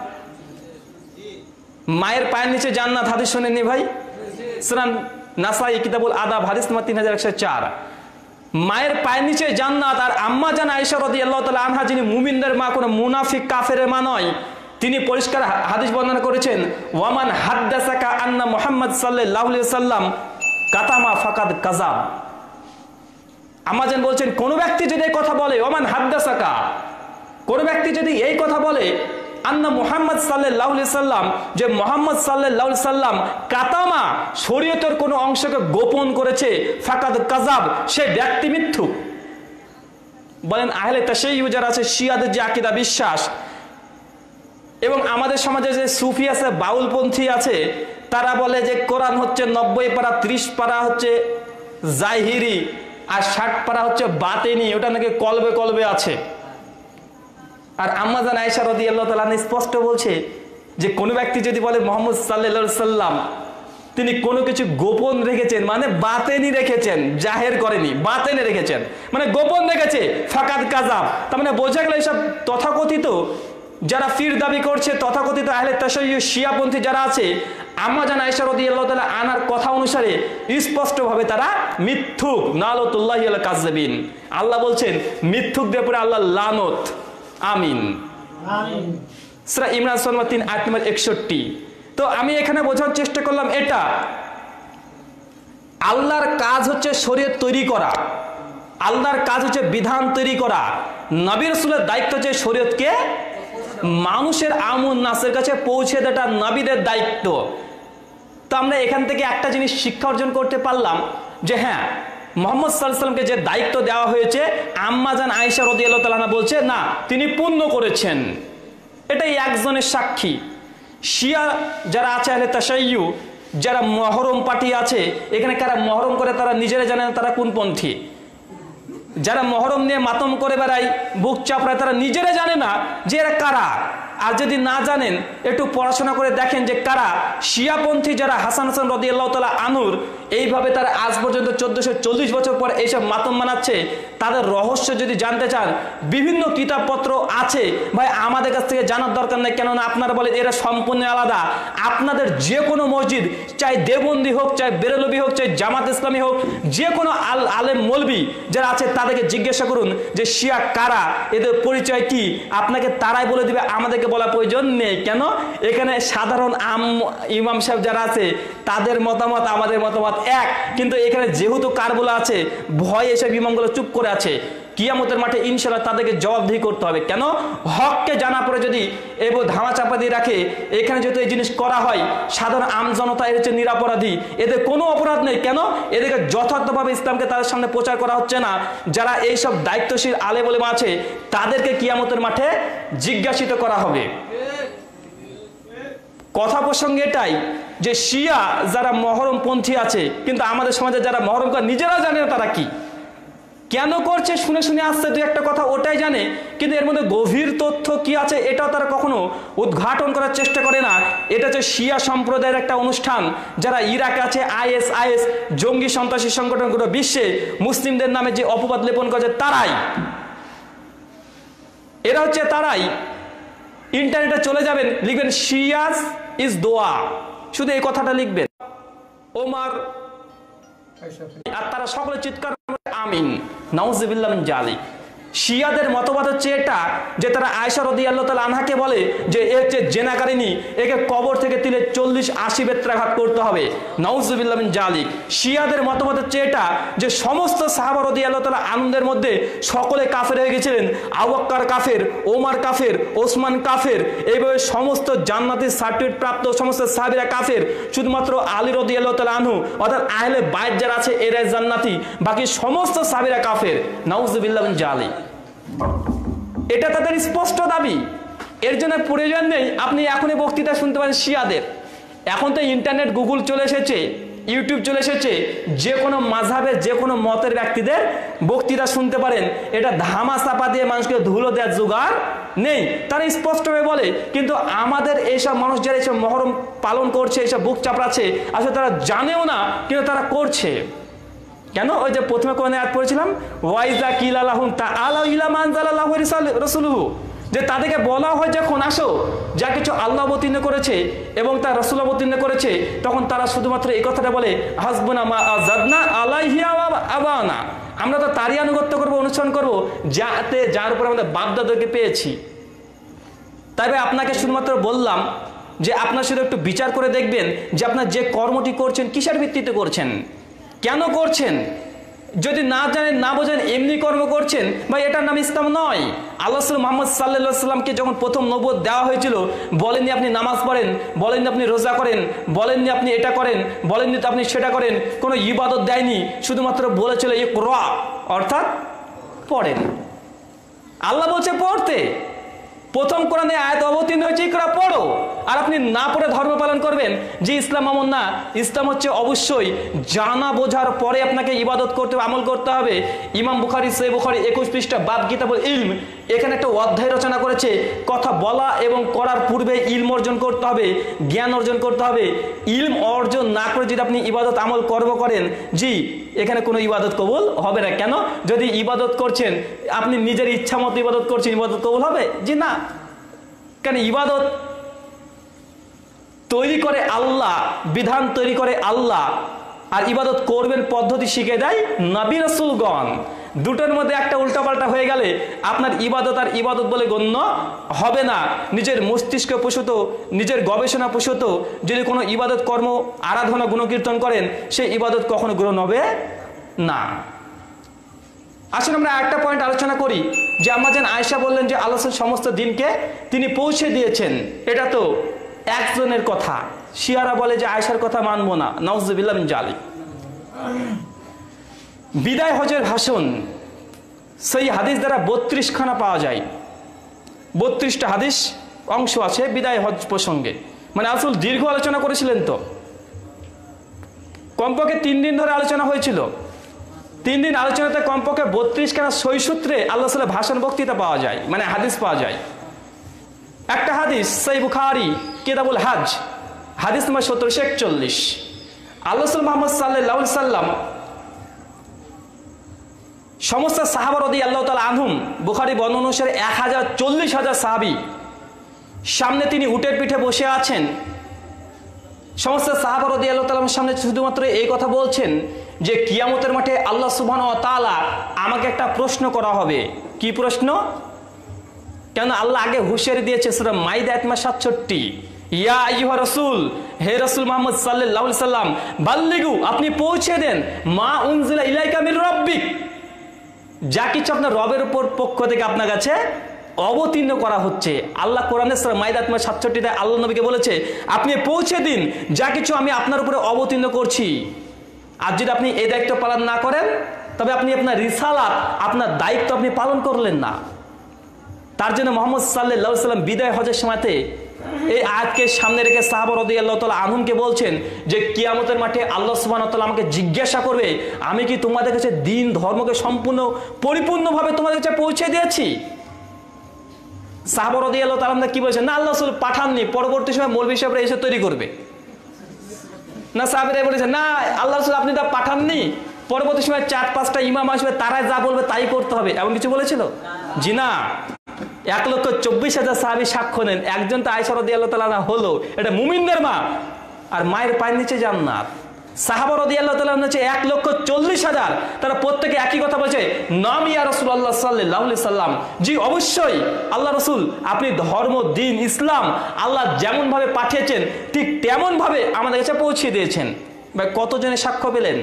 মায়ের পায়ের নিচে জান্নাত হাদিস শোনেননি ভাই? সুনান নাসাই কিতাবুল আদাব হাদিস নম্বর 3104, মায়ের পায়ের নিচে জান্নাত। আর আম্মাজান আয়েশা রাদিয়াল্লাহু তাআলা আনহা যিনি মুমিনদের মা, কোনো মুনাফিক কাফেরের মা নয়, তিনি পরিষ্কার হাদিস বর্ণনা করেছেন, ওয়ামান হাদ্দাসাকা আন্না মুহাম্মদ সাল্লাল্লাহু আলাইহি ওয়াসাল্লাম কাতামা ফাকাদ কাযাব। আম্মা জান বলছেন কোন ব্যক্তি যদি এই কথা বলে, ওমান হাদ্দাসাকা, কোন ব্যক্তি যদি এই কথা বলে আন্না মুহাম্মদ সাল্লাল্লাহু আলাইহি সাল্লাম, যে মুহাম্মদ সাল্লাল্লাহু আলাইহি সাল্লাম কাতামা শরীয়তের কোন অংশকে গোপন করেছে, ফাকাদ কাযাব, সে ব্যক্তি মিথ্যুক। বলেন আহলে তাশাইয়্যু যারা আছে, শিয়াদের যে আকীদা বিশ্বাস, এবং আমাদের সমাজে যে সুফি আছে, বাউলপন্থী আছে, তারা বলে যে কোরআন হচ্ছে 90 পারা, 30 পারা হচ্ছে জাহিরি আর 60 পারা হচ্ছে বাতেনি, ওটা নাকি কলবে কলবে আছে। আর আম্মা জান আয়েশা রাদিয়াল্লাহু তাআলা স্পষ্ট বলছে যে কোন ব্যক্তি যদি বলে মুহাম্মদ সাল্লাল্লাহু আলাইহি সাল্লাম তিনি কোনো কিছু গোপন রেখেছেন, মানে বাতেনি রেখেছেন, জাহের করেনি, বাতেনে রেখেছেন, মানে গোপন রেখেছে, ফাকাদ কাযাব। তার মানে বোঝা গেল এইসব তথাকথিত যারা পীর দাবি করছে, তথাকথিত আহলে তাশাইয়্যু শিয়াপন্থী যারা আছে, আম্মা জান আয়েশা রাদিয়াল্লাহু তাআলা আনার কথা অনুসারে স্পষ্টভাবে তারা মিথ্যুক, নালাতুল্লাহি আলা কাযযাবিন। আল্লাহ বলছেন মিথ্যুকদের উপরে আল্লাহ লানত। আমিন, আমিন। সূরা ইমরান সূরা 3 আয়াত নম্বর 61। তো আমি এখানে বোঝার চেষ্টা করলাম এটা আল্লাহর কাজ হচ্ছে শরীয়ত তৈরি করা, আল্লাহর কাজ হচ্ছে বিধান তৈরি করা, নবী রাসূলের দায়িত্ব হচ্ছে শরীয়তকে মানুষের আমুন নাসের কাছে পৌঁছে দেওয়াটা নবীদের দায়িত্ব। তো আমরা এখান থেকে একটা জিনিস শিক্ষা অর্জন করতে পারলাম যে হ্যাঁ, মুহাম্মদ সাল্লাল্লাহু আলাইহি ওয়াসাল্লামকে যে দায়িত্ব দেওয়া হয়েছে, আম্মা জান আয়েশা রাদিয়াল্লাহু তাআলা বলছে না, তিনি পূর্ণ করেছেন। এটাই একজনের সাক্ষী। শিয়া যারা আছে আহলে তাশাইয়্যু, যারা মহরম পার্টি আছে, এখানে কারা মহরম করে তারা নিজেরা জানে না তারা কোন পন্থী। যারা মহরম নিয়ে মাতম করে বেড়ায়, বুক চাপড়ায়, তারা নিজেরা জানে না যে এরা কারা। আর যদি না জানেন একটু পড়াশোনা করে দেখেন যে কারা শিয়াপন্থী, যারা হাসান হাসান রাদিয়াল্লাহু তাআলা আনহুর এইভাবে তারা আজ পর্যন্ত 1440 বছর পর এইসব মাতম মানাচ্ছে, তাদের রহস্য যদি জানতে চান বিভিন্ন কিতাবপত্র আছে, ভাই আমাদের কাছ থেকে জানার দরকার নেই। কেননা আপনারা বলেন এরা সম্পূর্ণ আলাদা। আপনাদের যে কোনো মসজিদ, চাই দেওবন্দি হোক, চাই বেরেলভি হোক, চাই জামাত ইসলামী হোক, যে কোনো আলেম মৌলবি যারা আছে তাদেরকে জিজ্ঞাসা করুন যে শিয়া কারা, এদের পরিচয় কি, আপনাকে তারাই বলে দিবে, আমাদেরকে বলা প্রয়োজন নেই। কেন? এখানে সাধারণ ইমাম সাহেব যারা আছে তাদের মতামত আমাদের মতামত এক, কিন্তু এখানে যেহেতু কারগুলো আছে, ভয় এসব ইমামগুলো চুপ করে আছে। কিয়ামতের মাঠে ইনশাআল্লাহ তাদেরকে জবাবদিহি করতে হবে। কেন? হককে জানা পরে যদি এবং ধামা চাপা দিয়ে রাখে, এখানে যেহেতু এই জিনিস করা হয়, সাধারণ আমজনতা এর হচ্ছে নিরাপরাধী, এদের কোনো অপরাধ নেই। কেন? এদেরকে যথার্থভাবে ইসলামকে তাদের সামনে প্রচার করা হচ্ছে না। যারা এইসব দায়িত্বশীল আলেম ওলেমা আছে তাদেরকে কিয়ামতের মাঠে জিজ্ঞাসিত করা হবে। কথা প্রসঙ্গে এটাই যে শিয়া যারা মহরম পন্থী আছে, কিন্তু আমাদের সমাজে যারা মহরম করে নিজেরা জানে না তারা কি কেন করছে, শুনে শুনে আসছে দু একটা কথা, ওটাই জানে, কিন্তু এর মধ্যে গভীর তথ্য কি আছে এটাও তারা কখনো উদ্ঘাটন করার চেষ্টা করে না। এটা হচ্ছে শিয়া সম্প্রদায়ের একটা অনুষ্ঠান। যারা ইরাকে আছে, আইএস জঙ্গি সন্ত্রাসী সংগঠন, গোটা বিশ্বে মুসলিমদের নামে যে অপবাদ লেপন করে তারাই, এরা হচ্ছে তারাই। ইন্টারনেটে চলে যাবেন, লিখবেন শিয়াস ইজ দোয়া, শুধু এই কথাটা লিখবেন, ওমর, আর তারা সকলে চিৎকার আমিন, নাউজুবিল্লাহ মিন জালিক। শিয়াদের মতবাদ হচ্ছে এটা যে তারা আয়েশা রাদিয়াল্লাহু তাআলা আনহাকে বলে যে এর যে জেনাকারিনী, একে কবর থেকে তুলে 40-80 বেত্রাঘাত করতে হবে, নাউজুবিল্লাহ মিন জালিক। শিয়াদের মতবাদ হচ্ছে এটা যে সমস্ত সাহাবা রাদিয়াল্লাহু তাআলা আনন্দের মধ্যে সকলে কাফের হয়ে গেছিলেন, আবু বকর কাফের, ওমর কাফের, ওসমান কাফের, এইভাবে সমস্ত জান্নাতি সার্টিফিকেট প্রাপ্ত সমস্ত সাহাবীরা কাফের, শুধুমাত্র আলী রাদিয়াল্লাহু তাআলা আনহু অর্থাৎ আহলে বাইত যারা আছে এরাই জান্নাতি, বাকি সমস্ত সাহাবীরা কাফের, নাউজুবিল্লাহ মিন জালিক। এটা তাদের স্পষ্ট দাবি। এর জন্য প্রয়োজন নেই আপনি এখনই বক্তৃতা শুনতে পারেন শিয়াদের। এখন তো ইন্টারনেট, গুগল চলে এসেছে, ইউটিউব চলে এসেছে, যে কোনো মাযহাবের যে কোনো মতের ব্যক্তিদের বক্তৃতা শুনতে পারেন। এটা ধামা চাপা দিয়ে মানুষকে ধুলো দেওয়ার জোগাড় নেই, তারা স্পষ্টভাবে বলে। কিন্তু আমাদের এইসব মানুষ যারা এইসব মহরম পালন করছে, এইসব বুক চাপড়াচ্ছে, আসলে তারা জানেও না, কিন্তু তারা করছে। কেন? ওই যে প্রথমে কোরআনে আয়াত পড়েছিলাম, ওয়াইজা কিলা লাহুম তাআলা ইলা মান জালাল্লাহু রাসূলুহু, যে তাদেরকে বলা হয় যখন আসো যা কিছু আল্লাহ অবতীর্ণ করেছে এবং তার রাসূল অবতীর্ণ করেছে, তখন তারা শুধুমাত্র এই কথাটা বলে, হাসবুনা মা আযাদনা আলাইহি আবানা, আমরা তো তারই আনুগত্য করব, অনুসরণ করব যার উপর আমাদের বাপ-দাদাকে পেয়েছি। তাই আপনাকে শুধুমাত্র বললাম যে আপনার শুধু একটু বিচার করে দেখবেন যে আপনার যে কর্মটি করছেন কিসের ভিত্তিতে করছেন। কেন করছেন? যদি না জানেন না বোঝেন এমনি কর্ম করছেন, ভাই এটার নাম ইসলাম নয়। আল্লাহ মুহাম্মদ সাল্লাল্লাহু আলাইহি সাল্লামকে যখন প্রথম নবুয়ত দেওয়া হয়েছিল, বলেননি আপনি নামাজ পড়েন, বলেননি আপনি রোজা করেন, বলেননি আপনি এটা করেন, বলেননি আপনি সেটা করেন, কোনো ইবাদত দেয়নি, শুধুমাত্র বলেছিল ইকরা, অর্থাৎ পড়েন। আল্লাহ বলছে পড়তে, প্রথম কোরআনে আয়াত অবতীর্ণ হয়েছে ইকরা, পড়ো। আর আপনি না পড়ে ধর্ম পালন করবেন যে ইসলাম আমল না। ইসলাম হচ্ছে অবশ্যই জানা বোঝার পরে আপনাকে ইবাদত করতে হবে, আমল করতে হবে। ইমাম বুখারী সহিহ বুখারী 21 পৃষ্ঠা বাব কিতাবুল ইলম, এখানে একটা অধ্যায় রচনা করেছে। কথা বলা এবং করার পূর্বে ইলম অর্জন করতে হবে, জ্ঞান অর্জন করতে হবে। ইলম অর্জন না করে যদি আপনি ইবাদত আমল কর্ম করেন, জি এখানে কোনো ইবাদত কবুল হবে না। কেন? যদি ইবাদত করছেন আপনি নিজের ইচ্ছা মতো ইবাদত করছেন, ইবাদত কবুল হবে? জি না। কেন? ইবাদত তৈরি করে আল্লাহ, বিধান তৈরি করে আল্লাহ, আর ইবাদত করবেন পদ্ধতি শিখে দেয় নবী রাসূলগণ। দুটোর মধ্যে একটা উল্টাপাল্টা হয়ে গেলে আপনার ইবাদত আর ইবাদত বলে গণ্য হবে না। নিজের মস্তিষ্ক প্রসূত, নিজের গবেষণা প্রসূত যদি কোনো ইবাদত কর্ম, আরাধনা, গুণকীর্তন করেন, সেই ইবাদত কখনো গ্রহণ হবে না। আসলে আমরা একটা পয়েন্ট আলোচনা করি যে আম্মাজান আয়েশা বললেন যে আল্লাহ সমস্ত দিনকে তিনি পৌঁছে দিয়েছেন। এটা তো একজনের কথা। শিয়ারা বলে যে আয়েশার কথা মানবো না, নাউজুবিল্লাহ মিন জালিক। বিদায় হজের ভাষণ, সেই হাদিস দ্বারা 32 খানা পাওয়া যায়। 32টা হাদিস অংশ আছে বিদায় হজ প্রসঙ্গে। মানে আসল দীর্ঘ আলোচনা করেছিলেন তো, কমপক্ষে 3 দিন ধরে আলোচনা হয়েছিল। 3 দিন আলোচনাতে কমপক্ষে 32 খানা সই সূত্রে আল্লাহ সাল্লাল্লাহু ভাষণ বক্তৃতা পাওয়া যায়, মানে হাদিস পাওয়া যায়। একটা হাদিস সহিহ বুখারী কিতাবুল হজ, হাদিস নম্বর 1741। আল্লাহ মুহাম্মদ সাল্লাল্লাহু আলাইহি সাল্লাম সমস্ত সাহাবা রাদিয়াল্লাহু তাআলা আনহুম, বুখারী বর্ণনা অনুসারে 1040,000 সাহাবী সামনে তিনি উটের পিঠে বসে আছেন। সমস্ত সাহাবা রাদিয়াল্লাহু তাআলার সামনে শুধুমাত্র এই কথা বলছেন যে কিয়ামতের মাঠে আল্লাহ সুবহানাহু ওয়া তাআলা আমাকে একটা প্রশ্ন করা হবে। কি প্রশ্ন? কেন আল্লাহ আগে হুঁশিয়ারি দিয়েছে সূরা মাইদা আয়াত 67, ইয়া আইয়ুহা রাসূল, হে রাসূল মুহাম্মদ সাল্লাল্লাহু আলাইহি সাল্লাম, বাল্লিগু, আপনি পৌঁছে দেন, মা উনজিলা ইলাইকা মির রাব্বিক, যা কিছু আপনার রবের উপর পক্ষ থেকে আপনার কাছে অবতীর্ণ করা হচ্ছে। আল্লাহ কোরআনে সূরা মাইদা 67 আল্লাহ নবীকে বলেছে আপনি পৌঁছে দিন যা কিছু আমি আপনার উপরে অবতীর্ণ করছি। আর যদি আপনি এই দায়িত্ব পালন না করেন, তবে আপনি আপনার রিসালাত, আপনার দায়িত্ব আপনি পালন করলেন না। তার জন্য মুহাম্মদ সাল্লাল্লাহু আলাইহি সাল্লাম বিদায় হজের সময়তে এই আয়াতকে সামনে রেখে সাহাবা রাদিয়াল্লাহু তাআলা আনহুমকে বলছেন যে কিয়ামতের মাঠে আল্লাহ সুবহানাহু ওয়া তাআলা আমাকে জিজ্ঞাসা করবে, আমি কি তোমাদের কাছে দ্বীন ধর্মকে সম্পূর্ণ পরিপূর্ণভাবে তোমাদের কাছে পৌঁছে দিয়েছি? সাহাবা রাদিয়াল্লাহু তাআলা কি বলেছেন? না, আল্লাহ রাসূল পাঠাননি, পরবর্তী সময় মৌলভী সাহেবরা এসে তৈরি করবে। না, সাহাবীরা বলেছেন না, আল্লাহ রাসূল আপনি তা পাঠাননি, পরবর্তী সময় 4-5টা ইমাম আসবে, তারাই যা বলবে তাই করতে হবে, এমন কিছু বলেছিল? জি না। 1,24,000 সাহাবী সাক্ষ্য নেন, একজন তো আয়েশা রাদিয়াল্লাহু তাআলা হলো, এটা মুমিনদের মা, আর মায়ের পায়ের নিচে জান্নাত। সাহাবা রাদিয়াল্লাহু তাআলা হচ্ছে 1,40,000, তারা প্রত্যেকে একই কথা বলছে, নাম ইয়া রাসূলুল্লাহ সাল্লাল্লাহু আলাইহি সাল্লাম, জি অবশ্যই আল্লাহ রাসূল, আপনি ধর্ম, দ্বীন, ইসলাম আল্লাহ যেমন ভাবে পাঠিয়েছেন ঠিক তেমন ভাবে আমাদের কাছে পৌঁছে দিয়েছেন। ভাই কতজনের সাক্ষ্য পেলেন?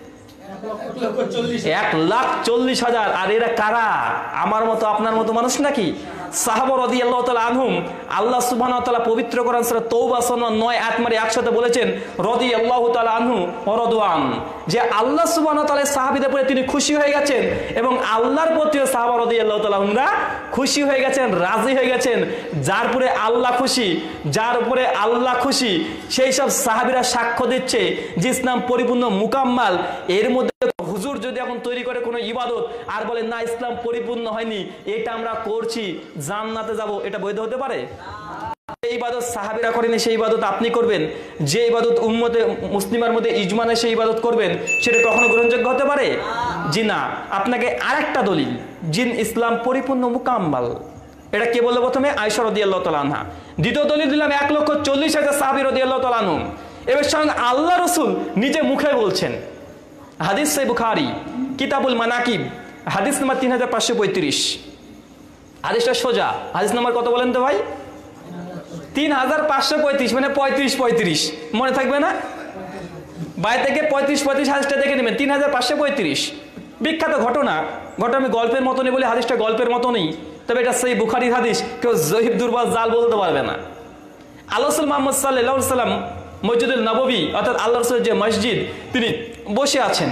1,40,000। আর এরা কারা? আমার মতো আপনার মতো মানুষ নাকি? সাহাবা রাদিয়াল্লাহু তাআলা আনহুম, আল্লাহ সুবহানাহু ওয়া তাআলা পবিত্র কোরআন সূরা তওবা 9 আয়াত মানে একসাথে বলেছেন রাদিয়াল্লাহু তাআলা আনহু ওয়া রাদওয়ান, যে আল্লাহ সুবহানাহু ওয়া তাআলা সাহাবীদের উপরে তিনি খুশি হয়ে গেছেন এবং আল্লাহর প্রতিও সাহাবা রাদিয়াল্লাহু তাআলা আনহুরা খুশি হয়ে গেছেন, রাজি হয়ে গেছেন। যার উপরে আল্লাহ খুশি, যার উপরে আল্লাহ খুশি, সেই সব সাহাবীরা সাক্ষ্য দিচ্ছে যে ইসলাম পরিপূর্ণ মুকাম্মাল। এর মধ্যে হুজুর যদি এখন তৈরি করে কোনো ইবাদত আর বলে না ইসলাম পরিপূর্ণ হয়নি, এটা আমরা করছি, জান্নাতে যাব, এটা বৈধ হতে পারে? এই ইবাদত সাহাবীরা করেনি, সেই ইবাদত আপনি করবেন। যে ইবাদত উম্মতে মুসলিমার মধ্যে ইজমানে সেই ইবাদত করবেন, সেটা কখনো গ্রহণযোগ্য হতে পারে? জি না। আপনাকে আরেকটা দলিল, জিন ইসলাম পরিপূর্ণ মুকাম্মাল, এটা কে বললো? প্রথমে আয়েশা রাদিয়াল্লাহু তাআলা আনহা। দ্বিতীয় দলিল দিলাম 1,40,000 সাহাবী রাদিয়াল্লাহু তাআলা আনহুম। এবার সঙ্গে আল্লাহ রাসূল নিজে মুখে বলছেন, হাদিস সহিহ বুখারী কিতাবুল মানাকিব, হাদিস নাম্বার 3535। হাদিসটা সোজা, হাদিস নাম্বার কত বলেন তো ভাই? 3535, মানে 35, মনে থাকবে না? বাইরে থেকে 35 হাদিসটা দেখে নেবেন, 3535 বিখ্যাত ঘটনা। আমি গল্পের মতো নেই বলে হাদিসটা গল্পের মতো নেই, তবে এটা সেই বুখারীর হাদিস, কেউ জহিব দুর্বল জাল বলতে পারবে না। আল্লাহ রাসূল মুহাম্মদ সাল্লাল্লাহু আলাইহি সাল্লাম মসজিদুল নববী অর্থাৎ আল্লাহ রাসূলের যে মসজিদ, তিনি বসে আছেন।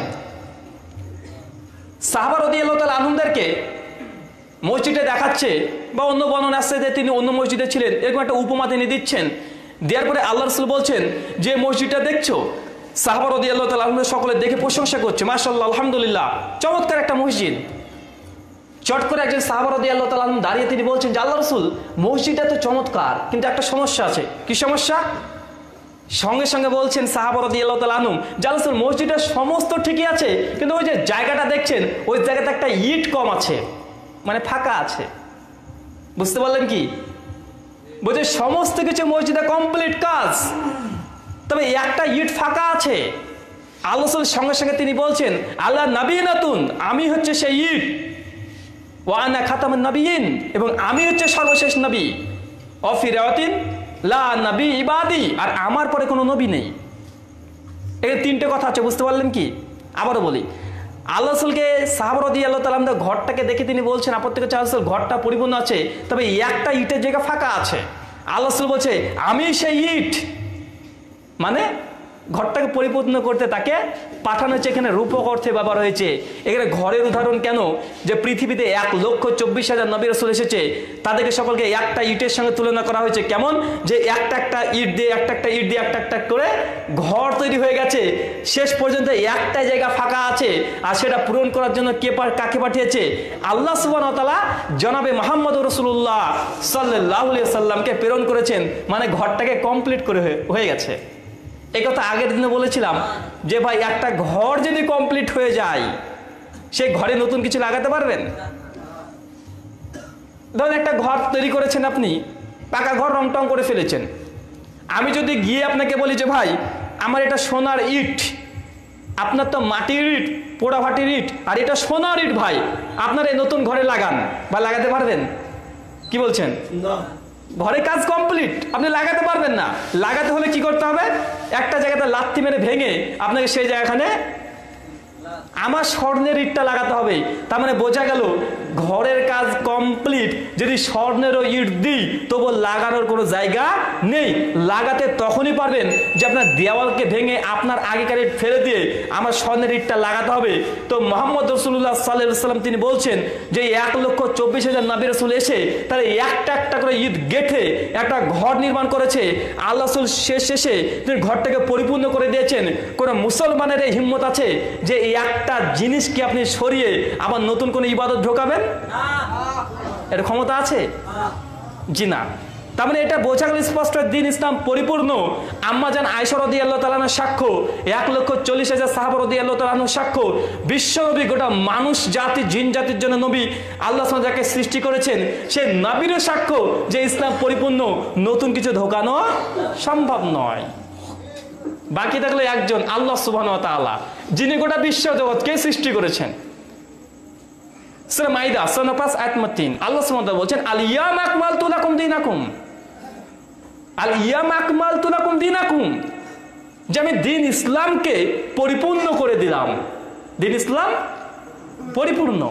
সাহাবা রাদিয়াল্লাহু তাআলা আনহুদেরকে মসজিদে দেখাচ্ছে, বা অন্য বর্ণনা আসছে যে তিনি অন্য মসজিদে ছিলেন, এরকম একটা উপমা তিনি দিচ্ছেন। দেওয়ার পরে আল্লাহ রাসূল বলছেন যে মসজিদটা দেখছো, সাহাবা রাদিয়াল্লাহু তাআলা আনহু সকলে দেখে প্রশংসা করছে, মাশাআল্লাহ আলহামদুলিল্লাহ চমৎকার একটা মসজিদ। চট করে একজন সাহাবা রাদিয়াল্লাহু তাআলা আনহু দাঁড়িয়ে তিনি বলছেন যে আল্লাহ রাসূল মসজিদটা তো চমৎকার, কিন্তু একটা সমস্যা আছে। কি সমস্যা? সঙ্গে সঙ্গে বলছেন সাহাবা রাদিয়াল্লাহু তাআলা আনহু যে আল্লাহ রাসূল মসজিদটা সমস্ত ঠিকই আছে, কিন্তু ওই যে জায়গাটা দেখছেন ওই জায়গাতে একটা ইট কম আছে, মানে ফাঁকা আছে। বুঝতে পারলেন কি? বলছে সমস্ত কিছু মসজিদে কমপ্লিট কাজ, তবে একটা ইট ফাঁকা আছে। আল্লাহ রাসূল সঙ্গে সঙ্গে তিনি বলছেন আল্লাহ নবীনাতুন, আমি হচ্ছে সেই ইট, ওয়া আনা খাতামুন নবিয়িন, এবং আমি হচ্ছে সর্বশেষ নবী, অফি রাওয়াতিন লা নবী ইবাদি, আর আমার পরে কোনো নবী নেই। এই তিনটে কথা আছে, বুঝতে পারলেন কি? আবারও বলি, আল্লাহ রাসূলকে সাহাবা রাদিয়াল্লাহু তাআলা আনহু ঘরটাকে দেখে তিনি বলছেন আপত্তি করছে আল্লাহ রাসূল ঘরটা পরিপূর্ণ আছে, তবে একটা ইটের জায়গা ফাঁকা আছে। আল্লাহ রাসূল বলছে আমি সেই ইট, মানে ঘরটাকে পরিপূর্ণ করতে তাকে পাঠানো হয়েছে। এখানে রূপক অর্থে ব্যবহার হয়েছে। এখানে ঘরের উদাহরণ কেন? যে পৃথিবীতে 1,24,000 নবী রাসূল এসেছে, তাদেরকে সকলকে একটা ইটের সঙ্গে তুলনা করা হয়েছে। কেমন? যে একটা ইট দিয়ে একটা করে ঘর তৈরি হয়ে গেছে। শেষ পর্যন্ত একটা জায়গা ফাঁকা আছে, আর সেটা পূরণ করার জন্য কাকে পাঠিয়েছে? আল্লাহ সুবহানাহু ওয়া তাআলা জনাবে মুহাম্মদুর রাসূলুল্লাহ সাল্লাল্লাহু আলাইহি ওয়াসাল্লামকে প্রেরণ করেছেন, মানে ঘরটাকে কমপ্লিট করে হয়ে গেছে। এই কথা আগের দিনে বলেছিলাম যে ভাই একটা ঘর যদি কমপ্লিট হয়ে যায়, সেই ঘরে নতুন কিছু লাগাতে পারবেন? ধরুন একটা ঘর তৈরি করেছেন আপনি, পাকা ঘর, রং টং করে ফেলেছেন। আমি যদি গিয়ে আপনাকে বলি যে ভাই আমার এটা সোনার ইট, আপনার তো মাটির ইট, পোড়া ভাটির ইট, আর এটা সোনার ইট, ভাই আপনার এই নতুন ঘরে লাগান, বা লাগাতে পারবেন? কি বলছেন? না, ঘরে কাজ কমপ্লিট, আপনি লাগাতে পারবেন না। লাগাতে হলে কি করতে হবে? একটা জায়গাতে লাথি মেরে ভেঙে আপনাকে সেই জায়গাখানে আমার স্বর্ণের ইটটা লাগাতে হবে। তার মানে বোঝা গেল ঘরের কাজ কমপ্লিট, যদি স্বর্ণেরও ইট দিই তবু লাগানোর কোনো জায়গা নেই। লাগাতে তখনই পারবেন যে আপনার দেওয়ালকে ভেঙে আপনার আগেকার ইট ফেলে দিয়ে আমার স্বর্ণের ইটটা লাগাতে হবে। তো মুহাম্মদ রাসূলুল্লাহ সাল্লাল্লাহু আলাইহি ওয়াসাল্লাম তিনি বলছেন যে 1,24,000 নবী রাসূল এসে তারা একটা করে ইট গেঁথে একটা ঘর নির্মাণ করেছে। আল্লাহ রাসূল শেষে তিনি ঘরটাকে পরিপূর্ণ করে দিয়েছেন। কোন মুসলমানের এই হিম্মত আছে যে এই একটা জিনিসকে আপনি সরিয়ে আবার নতুন কোন ইবাদত ঢোকাবেন? এর ক্ষমতা আছে? জি না। তার মানে এটা বোঝা গেল স্পষ্ট দ্বীন ইসলাম পরিপূর্ণ। আম্মা জান আয়েশা রাদিয়াল্লাহু তাআলা আনহার সাক্ষ্য, 1,40,000 সাহাবা রাদিয়াল্লাহু তাআলা আনহুর সাক্ষ্য, বিশ্ব নবী, গোটা মানুষ জাতি জিন জাতির জন্য নবী আল্লাহ সুবহানাহু যাকে সৃষ্টি করেছেন, সেই নবীর সাক্ষ্য যে ইসলাম পরিপূর্ণ, নতুন কিছু ঢোকানো সম্ভব নয়। বাকি থাকলো একজন আল্লাহ সুবহানাহু ওয়া তাআলা, যিনি গোটা বিশ্ব জগৎকে সৃষ্টি করেছেন। সূরা মাইদা 5 আয়াত 3 আল্লাহ সুবহানাহু ওয়া তাআলা বলেন আল ইয়াউমা আকমালতু লাকুম দীনাকুম, আল ইয়াউমা আকমালতু লাকুম দীনাকুম, যে আমি দ্বীন ইসলামকে পরিপূর্ণ করে দিলাম। দ্বীন ইসলাম পরিপূর্ণ,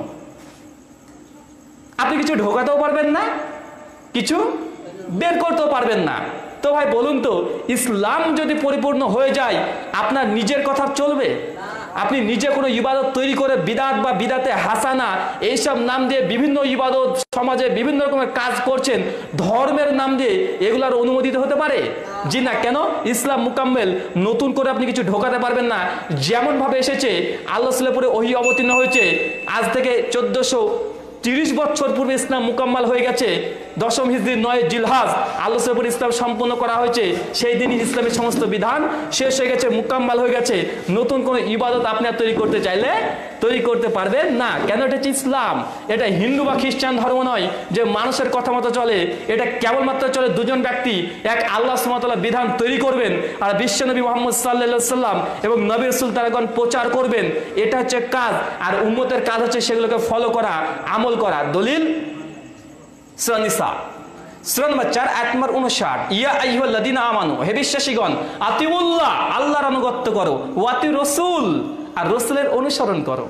আপনি কিছু ঢোকাতেও পারবেন না, কিছু বের করতেও পারবেন না। তো ভাই বলুন তো, ইসলাম যদি পরিপূর্ণ হয়ে যায় আপনার নিজের কথা চলবে? আপনি নিজে কোনো ইবাদত তৈরি করে বিদাত বা বিদাতে হাসানা এইসব নাম দিয়ে বিভিন্ন ইবাদত সমাজে বিভিন্ন রকমের কাজ করছেন, ধর্মের নাম দিয়ে, এগুলার অনুমোদিত হতে পারে? জি না। কেন? ইসলাম মুকাম্মেল, নতুন করে আপনি কিছু ঢোকাতে পারবেন না। যেমন ভাবে এসেছে আল্লাহ রাসূলের উপরে ওহী অবতীর্ণ হয়েছে, আজ থেকে 1430 বছর পূর্বে ইসলাম মুকাম্মাল হয়ে গেছে। 10ম হিজরি 9 জিলহাজ আল্লাহর উপর ইসলাম সম্পন্ন করা হয়েছে। সেই দিনই ইসলামের সমস্ত বিধান শেষ হয়ে গেছে, মুকাম্মাল হয়ে গেছে। নতুন কোনো ইবাদত আপনি আর তৈরি করতে চাইলে তৈরি করতে পারবেন না। কেন? এটা হচ্ছে ইসলাম। এটা হিন্দু বা খ্রিস্টান ধর্ম নয় যে মানুষের কথা মতো চলে। এটা কেবলমাত্র চলে দুজন ব্যক্তি, এক আল্লাহ সুবহানাহু ওয়া তাআলা বিধান তৈরি করবেন, আর বিশ্বনবী মুহাম্মদ সাল্লাল্লাহু আলাইহি সাল্লাম এবং নবী রাসূল তারাগণ প্রচার করবেন। এটা হচ্ছে কাজ। আর উম্মতের কাজ হচ্ছে সেগুলোকে ফলো করা, আমল করা। দলিল সূরা নিসা সূরা নম্বর 4 আয়াত নম্বর 59, ইয়া আইয়ুহাল্লাযীনা আমানু, হে বিশ্বাসীগণ, আতিউল্লাহ, আল্লাহর আনুগত্য করো, ওয়া আতিউর রাসূল, আর রাসূলের অনুসরণ করো।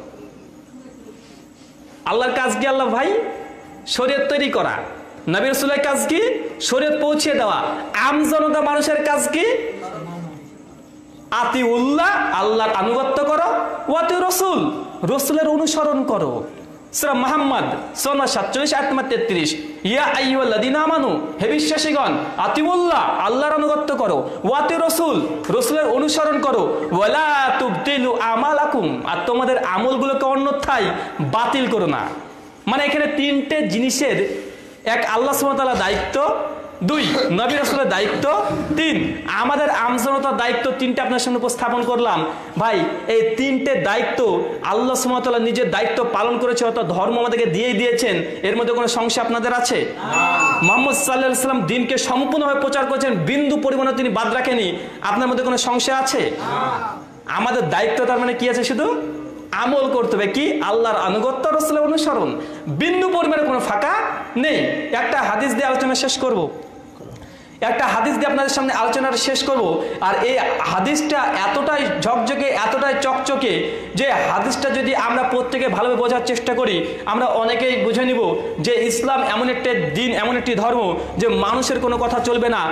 আল্লাহর কাজ কি? আল্লাহ ভাই শরীয়ত তৈরি করা। নবী রাসূলের কাজ কি? শরীয়ত পৌঁছে দেওয়া। আমজনতা মানুষের কাজ কি? আতিউল্লাহ, আল্লাহর আনুগত্য করো, ওয়া আতিউর রাসূল, রাসূলের অনুসরণ করো। সূরা মুহাম্মদ সূরা 47 আয়াত নম্বর 33, ইয়া আইয়ুহাল্লাযীনা আমানু, হে বিশ্বাসীগণ, আতিউল্লাহ, আল্লাহর আনুগত্য করো, ওয়া আতিউর রাসূল, রাসূলের অনুসরণ করো, ওয়ালা তুবতিলু আমালাকুম, আর তোমাদের আমলগুলোকে অন্যথায় বাতিল করো না। মানে এখানে তিনটে জিনিসের, এক আল্লাহ সুবহানাহু ওয়া তাআলার দায়িত্ব, দুই নবী রাসূলের দায়িত্ব, তিন আমাদের আমজনতার দায়িত্ব। তিনটে আপনার সামনে উপস্থাপন করলাম। ভাই এই তিনটে দায়িত্ব আল্লাহ সুবহানাহু ওয়া তাআলা নিজের দায়িত্ব পালন করেছে, অর্থাৎ ধর্ম আমাদেরকে দিয়েই দিয়েছেন। এর মধ্যে কোনো সংশয় আপনাদের আছে? মুহাম্মদ সাল্লাল্লাহু আলাইহি ওয়াসাল্লাম দিনকে সম্পূর্ণভাবে প্রচার করেছেন, বিন্দু পরিমাণও তিনি বাদ রাখেনি। আপনার মধ্যে কোনো সংশয় আছে? আমাদের দায়িত্ব তার মানে কি আছে? শুধু আমল করতে হবে, কি? আল্লাহর আনুগত্য, রাসূলের অনুসরণ, বিন্দু পরিমাণে কোনো ফাঁকা নেই। একটা হাদিস দিয়ে আলোচনা শেষ করব, একটা হাদিস দিয়ে আপনাদের সামনে আলোচনাটা শেষ করব। আর এই হাদিসটা এতটাই ঝকঝকে, এতটাই চকচকে, যে হাদিসটা যদি আমরা প্রত্যেকে ভালোভাবে বোঝার চেষ্টা করি, আমরা অনেকেই বুঝে নিব যে ইসলাম এমন একটা দিন, এমন একটি ধর্ম যে মানুষের কোনো কথা চলবে না।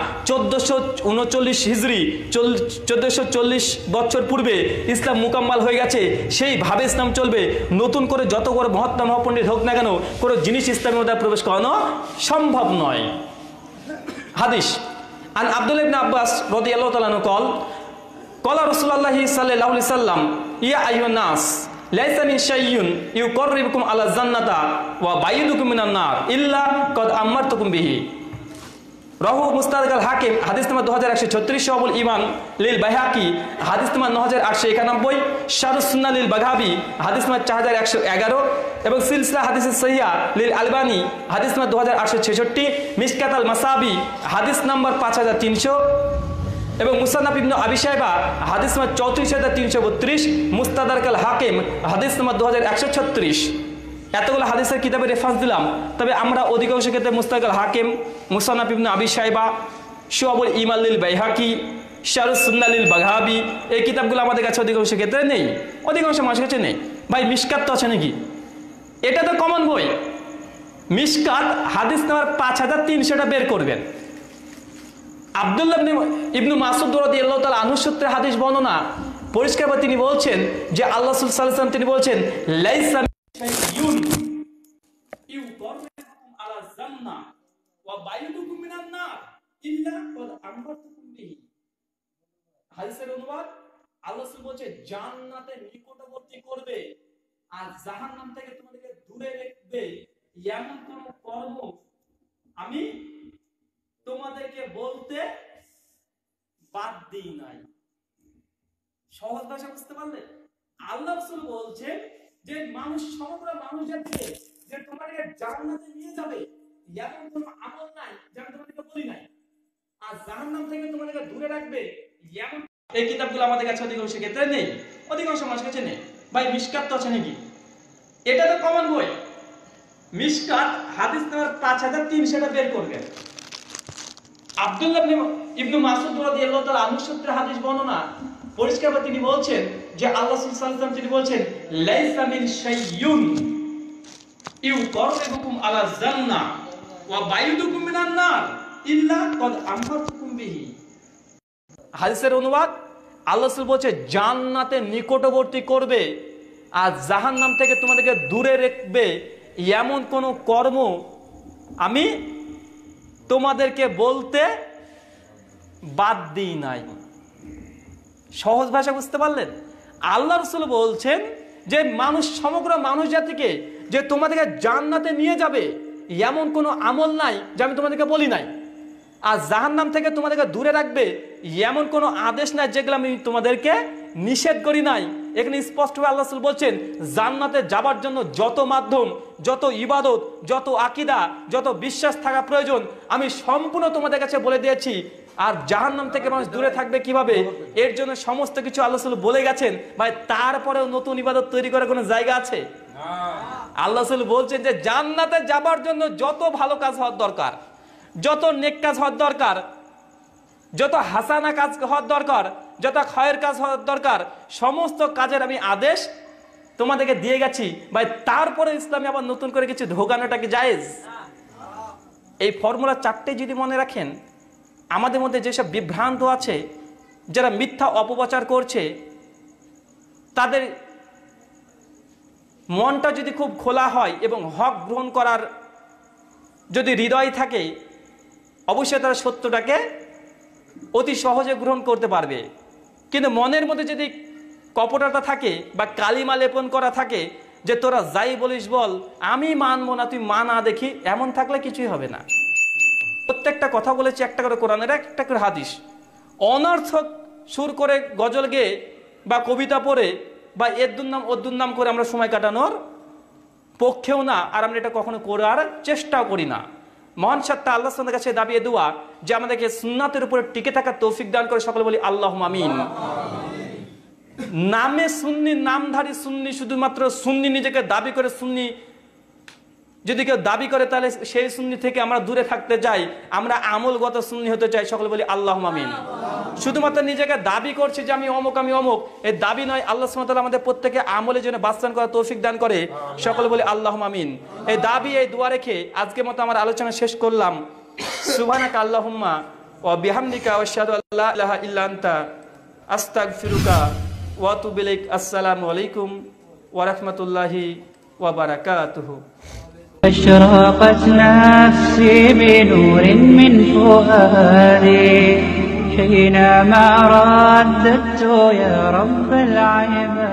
1439 হিজরি, 1440 বছর পূর্বে ইসলাম মুকাম্মাল হয়ে গেছে, সেইভাবে ইসলাম চলবে। নতুন করে যত বড় মহাত্মা মহাপণ্ডিত হোক না কেন, কোনো জিনিস ইসলামের মধ্যে প্রবেশ করানো সম্ভব নয়। হাদিস আন আব্দুল্লাহ ইবনে আব্বাস রাদিয়াল্লাহু তাআলা আনহু قال قال رسول الله صلى الله عليه وسلم يا ايها الناس ليس من شيء يقربكم على الجنة ويبعدكم من النار الا قد امرتكم به। রাহু মুস্তাদরাক আল হাকিম হাদিস নম্বর 2136, শুআবুল ঈমান লিল বাইহাকি হাদিস নম্বর 9891, শারহুস সুন্নাহ লিল বাগাবি হাদিস নম্বর 4111, এবং সিলসিলা হাদিসেস সহিহা লিল আলবানী হাদিস নম্বর 2866, মিশকাত আল মাসাবি হাদিস নম্বর 5300, এবং মুসান্নাফ ইবনে আবি শাইবা হাদিস নম্বর 34332, মুস্তাদরাক আল হাকিম হাদিস নম্বর 2136। এতগুলো হাদিসের কিতাবের রেফারেন্স দিলাম, তবে আমরা অধিকাংশ ক্ষেত্রে মুস্তাদরাক আল হাকিম, মুসান্নাফ ইবনে আবি শাইবা, শুআবুল ঈমান লিল বাইহাকি, শারহুস সুন্নাহ লিল বাগাবি, এই কিতাবগুলো আমাদের কাছে অধিকাংশ ক্ষেত্রে নেই, অধিকাংশ মানুষের কাছে নেই। ভাই মিশকাত তো আছে নাকি? এটা তো কমন বই। মিশকাত হাদিস নাম্বার 5300টা বের করবেন। আব্দুল্লাহ ইবনে মাসউদ রাদিয়াল্লাহু তাআলা আনহু সূত্রে হাদিস বর্ণনা, পরিষ্কারভাবে তিনি বলছেন যে আল্লাহ রাসূল সাল্লাল্লাহু আলাইহি ওয়াসাল্লাম তিনি বলছেন, লাইসা শাইউন ইউকাররিবুকুম আলা জান্নাহ ওয়া বাইয়ুদুকুম মিনান নার ইল্লা ক্বাদ আমরাতুকুম বিহি। হাদিসের অনুবাদ, আল্লাহ রাসূল বলছে জান্নাতে নিকটবর্তী করবে আর জাহান্নাম থেকে তোমাদেরকে দূরে রাখবে এমন কোন কর্ম আমি তোমাদেরকে বলতে বাদ দিই নাই। সহজ ভাষা বুঝতে পারলে? আল্লাহ রাসূল বলছেন যে মানুষ, সমগ্র মানুষ জাতিকে যে তোমাদেরকে জান্নাতে নিয়ে যাবে এমন কোন আমল নাই যা আমি তোমাদেরকে বলি নাই, আর জাহান্নাম থেকে তোমাদেরকে দূরে রাখবে এমন, এই কিতাবগুলো আমাদের কাছে অধিকাংশ ক্ষেত্রে নেই, অধিকাংশ মানুষের কাছে নেই। ভাই মিশকাত তো আছে নাকি? এটা তো কমন বই। মিশকাত হাদিস নাম্বার 5300টা বের করবেন। আব্দুল্লাহ ইবনে মাসউদ রাদিয়াল্লাহু তাআলা আনহু সূত্রে হাদিস বর্ণনা, পরিষ্কারভাবে তিনি বলছেন যে আল্লাহ রাসূল সাল্লাল্লাহু আলাইহি ওয়াসাল্লাম তিনি বলছেন, লাইসা মিন শাইউন ইউকাররিবুকুম আলা জান্নাহ ওয়া বাইয়ুদুকুম মিনান নার ইল্লা ক্বাদ আমরাতুকুম বিহি। হাদিসের অনুবাদ, আল্লাহ রাসূল বলছে জান্নাতে নিকটবর্তী করবে আর জাহান্নাম থেকে তোমাদেরকে দূরে রাখবে এমন কোন কর্ম আমি তোমাদেরকে বলতে বাদ দিই নাই। সহজ ভাষা বুঝতে পারলেন? আল্লাহ রাসূল বলছেন যে মানুষ, সমগ্র মানুষ জাতিকে যে তোমাদেরকে জান্নাতে নিয়ে যাবে এমন কোনো আমল নাই যা আমি তোমাদেরকে বলি নাই, আর জাহান্নাম থেকে তোমাদেরকে দূরে রাখবে এমন কোনো আদেশ নাই যেগুলো আমি তোমাদেরকে নিষেধ করি নাই। এখানে স্পষ্টভাবে আল্লাহ রাসূল বলছেন জান্নাতে যাবার জন্য যত মাধ্যম, যত ইবাদত, যত আকীদা, যত বিশ্বাস থাকা প্রয়োজন আমি সম্পূর্ণ তোমাদের কাছে বলে দিয়েছি। আর জাহান্নাম থেকে মানুষ দূরে থাকবে কিভাবে, এর জন্য সমস্ত কিছু আল্লাহ রাসূল বলে গেছেন। ভাই তারপরেও নতুন ইবাদত তৈরি করার কোনো জায়গা আছে? আল্লাহ রাসূল বলছেন যে জান্নাতে যাবার জন্য যত ভালো কাজ হওয়ার দরকার, যত নেক কাজ হওয়ার দরকার, যত হাসানা কাজ হওয়ার দরকার, যত খয়ের কাজ হওয়ার দরকার, সমস্ত কাজের আমি আদেশ তোমাদেরকে দিয়ে গেছি ভাই। তারপরে ইসলামে আবার নতুন করে কিছু ঢোকানোটা কি জায়েজ? এই ফর্মুলা চারটে যদি মনে রাখেন, আমাদের মধ্যে যেসব বিভ্রান্ত আছে, যারা মিথ্যা অপপ্রচার করছে, তাদের মনটা যদি খুব খোলা হয় এবং হক গ্রহণ করার যদি হৃদয় থাকে, অবশ্যই তারা সত্যটাকে অতি সহজে গ্রহণ করতে পারবে। কিন্তু মনের মধ্যে যদি কপটতা থাকে বা কালিমা লেপন করা থাকে যে তোরা যাই বলিস বল, আমি মানবো না, তুই মানা দেখি, এমন থাকলে কিছুই হবে না। প্রত্যেকটা কথা বলেছি একটা করে কোরআনের, একটা করে হাদিস। অনর্থক সুর করে গজল গেয়ে বা কবিতা পড়ে বা এদ্দুর নাম করে আমরা সময় কাটানোর পক্ষেও না, আর আমরা এটা কখনো করার চেষ্টাও করি না। মহান সত্তা আল্লাহর সামনে কাছে দাবিয়ে দোয়া যে আমাদেরকে সুন্নাতের উপরে টিকে থাকার তৌফিক দান করে, সকলে বলি আল্লাহুম্মা আমিন। নামে সুন্নি, নামধারী সুন্নি, শুধুমাত্র সুন্নি নিজেকে দাবি করে সুন্নি যদি কেউ দাবি করে, তাহলে সেই সুন্নি থেকে আমরা দূরে থাকতে চাই, আমরা আমলগত সুন্নি হতে চাই, সকলে বলি আল্লাহুম্মা আমিন। শুধুমাত্র নিজেকে দাবি করছি যে আমি অমুক, আমি অমুক, এই দাবি নয়। আল্লাহ সুবহানাহু ওয়া তাআলা আমাদের প্রত্যেকে আমলের জন্য বাস্তবায়ন করার তৌফিক দান করে, সকলে বলি আল্লাহুম্মা আমিন। এই দাবি, এই দোয়া রেখে আজকের মতো আমার আলোচনা শেষ করলাম। সুবহানাকা আল্লাহুম্মা ওয়া বিহামদিকা ওয়া আশহাদু আল্লা ইলাহা ইল্লা আনতা আস্তাগফিরুকা ওয়া আতুবু ইলাইক। আসসালামু আলাইকুম ওয়া রাহমাতুল্লাহি ওয়া বারাকাতুহু। أشرقت نفسي بنور من فؤادي حينما رددت يا رب العباد.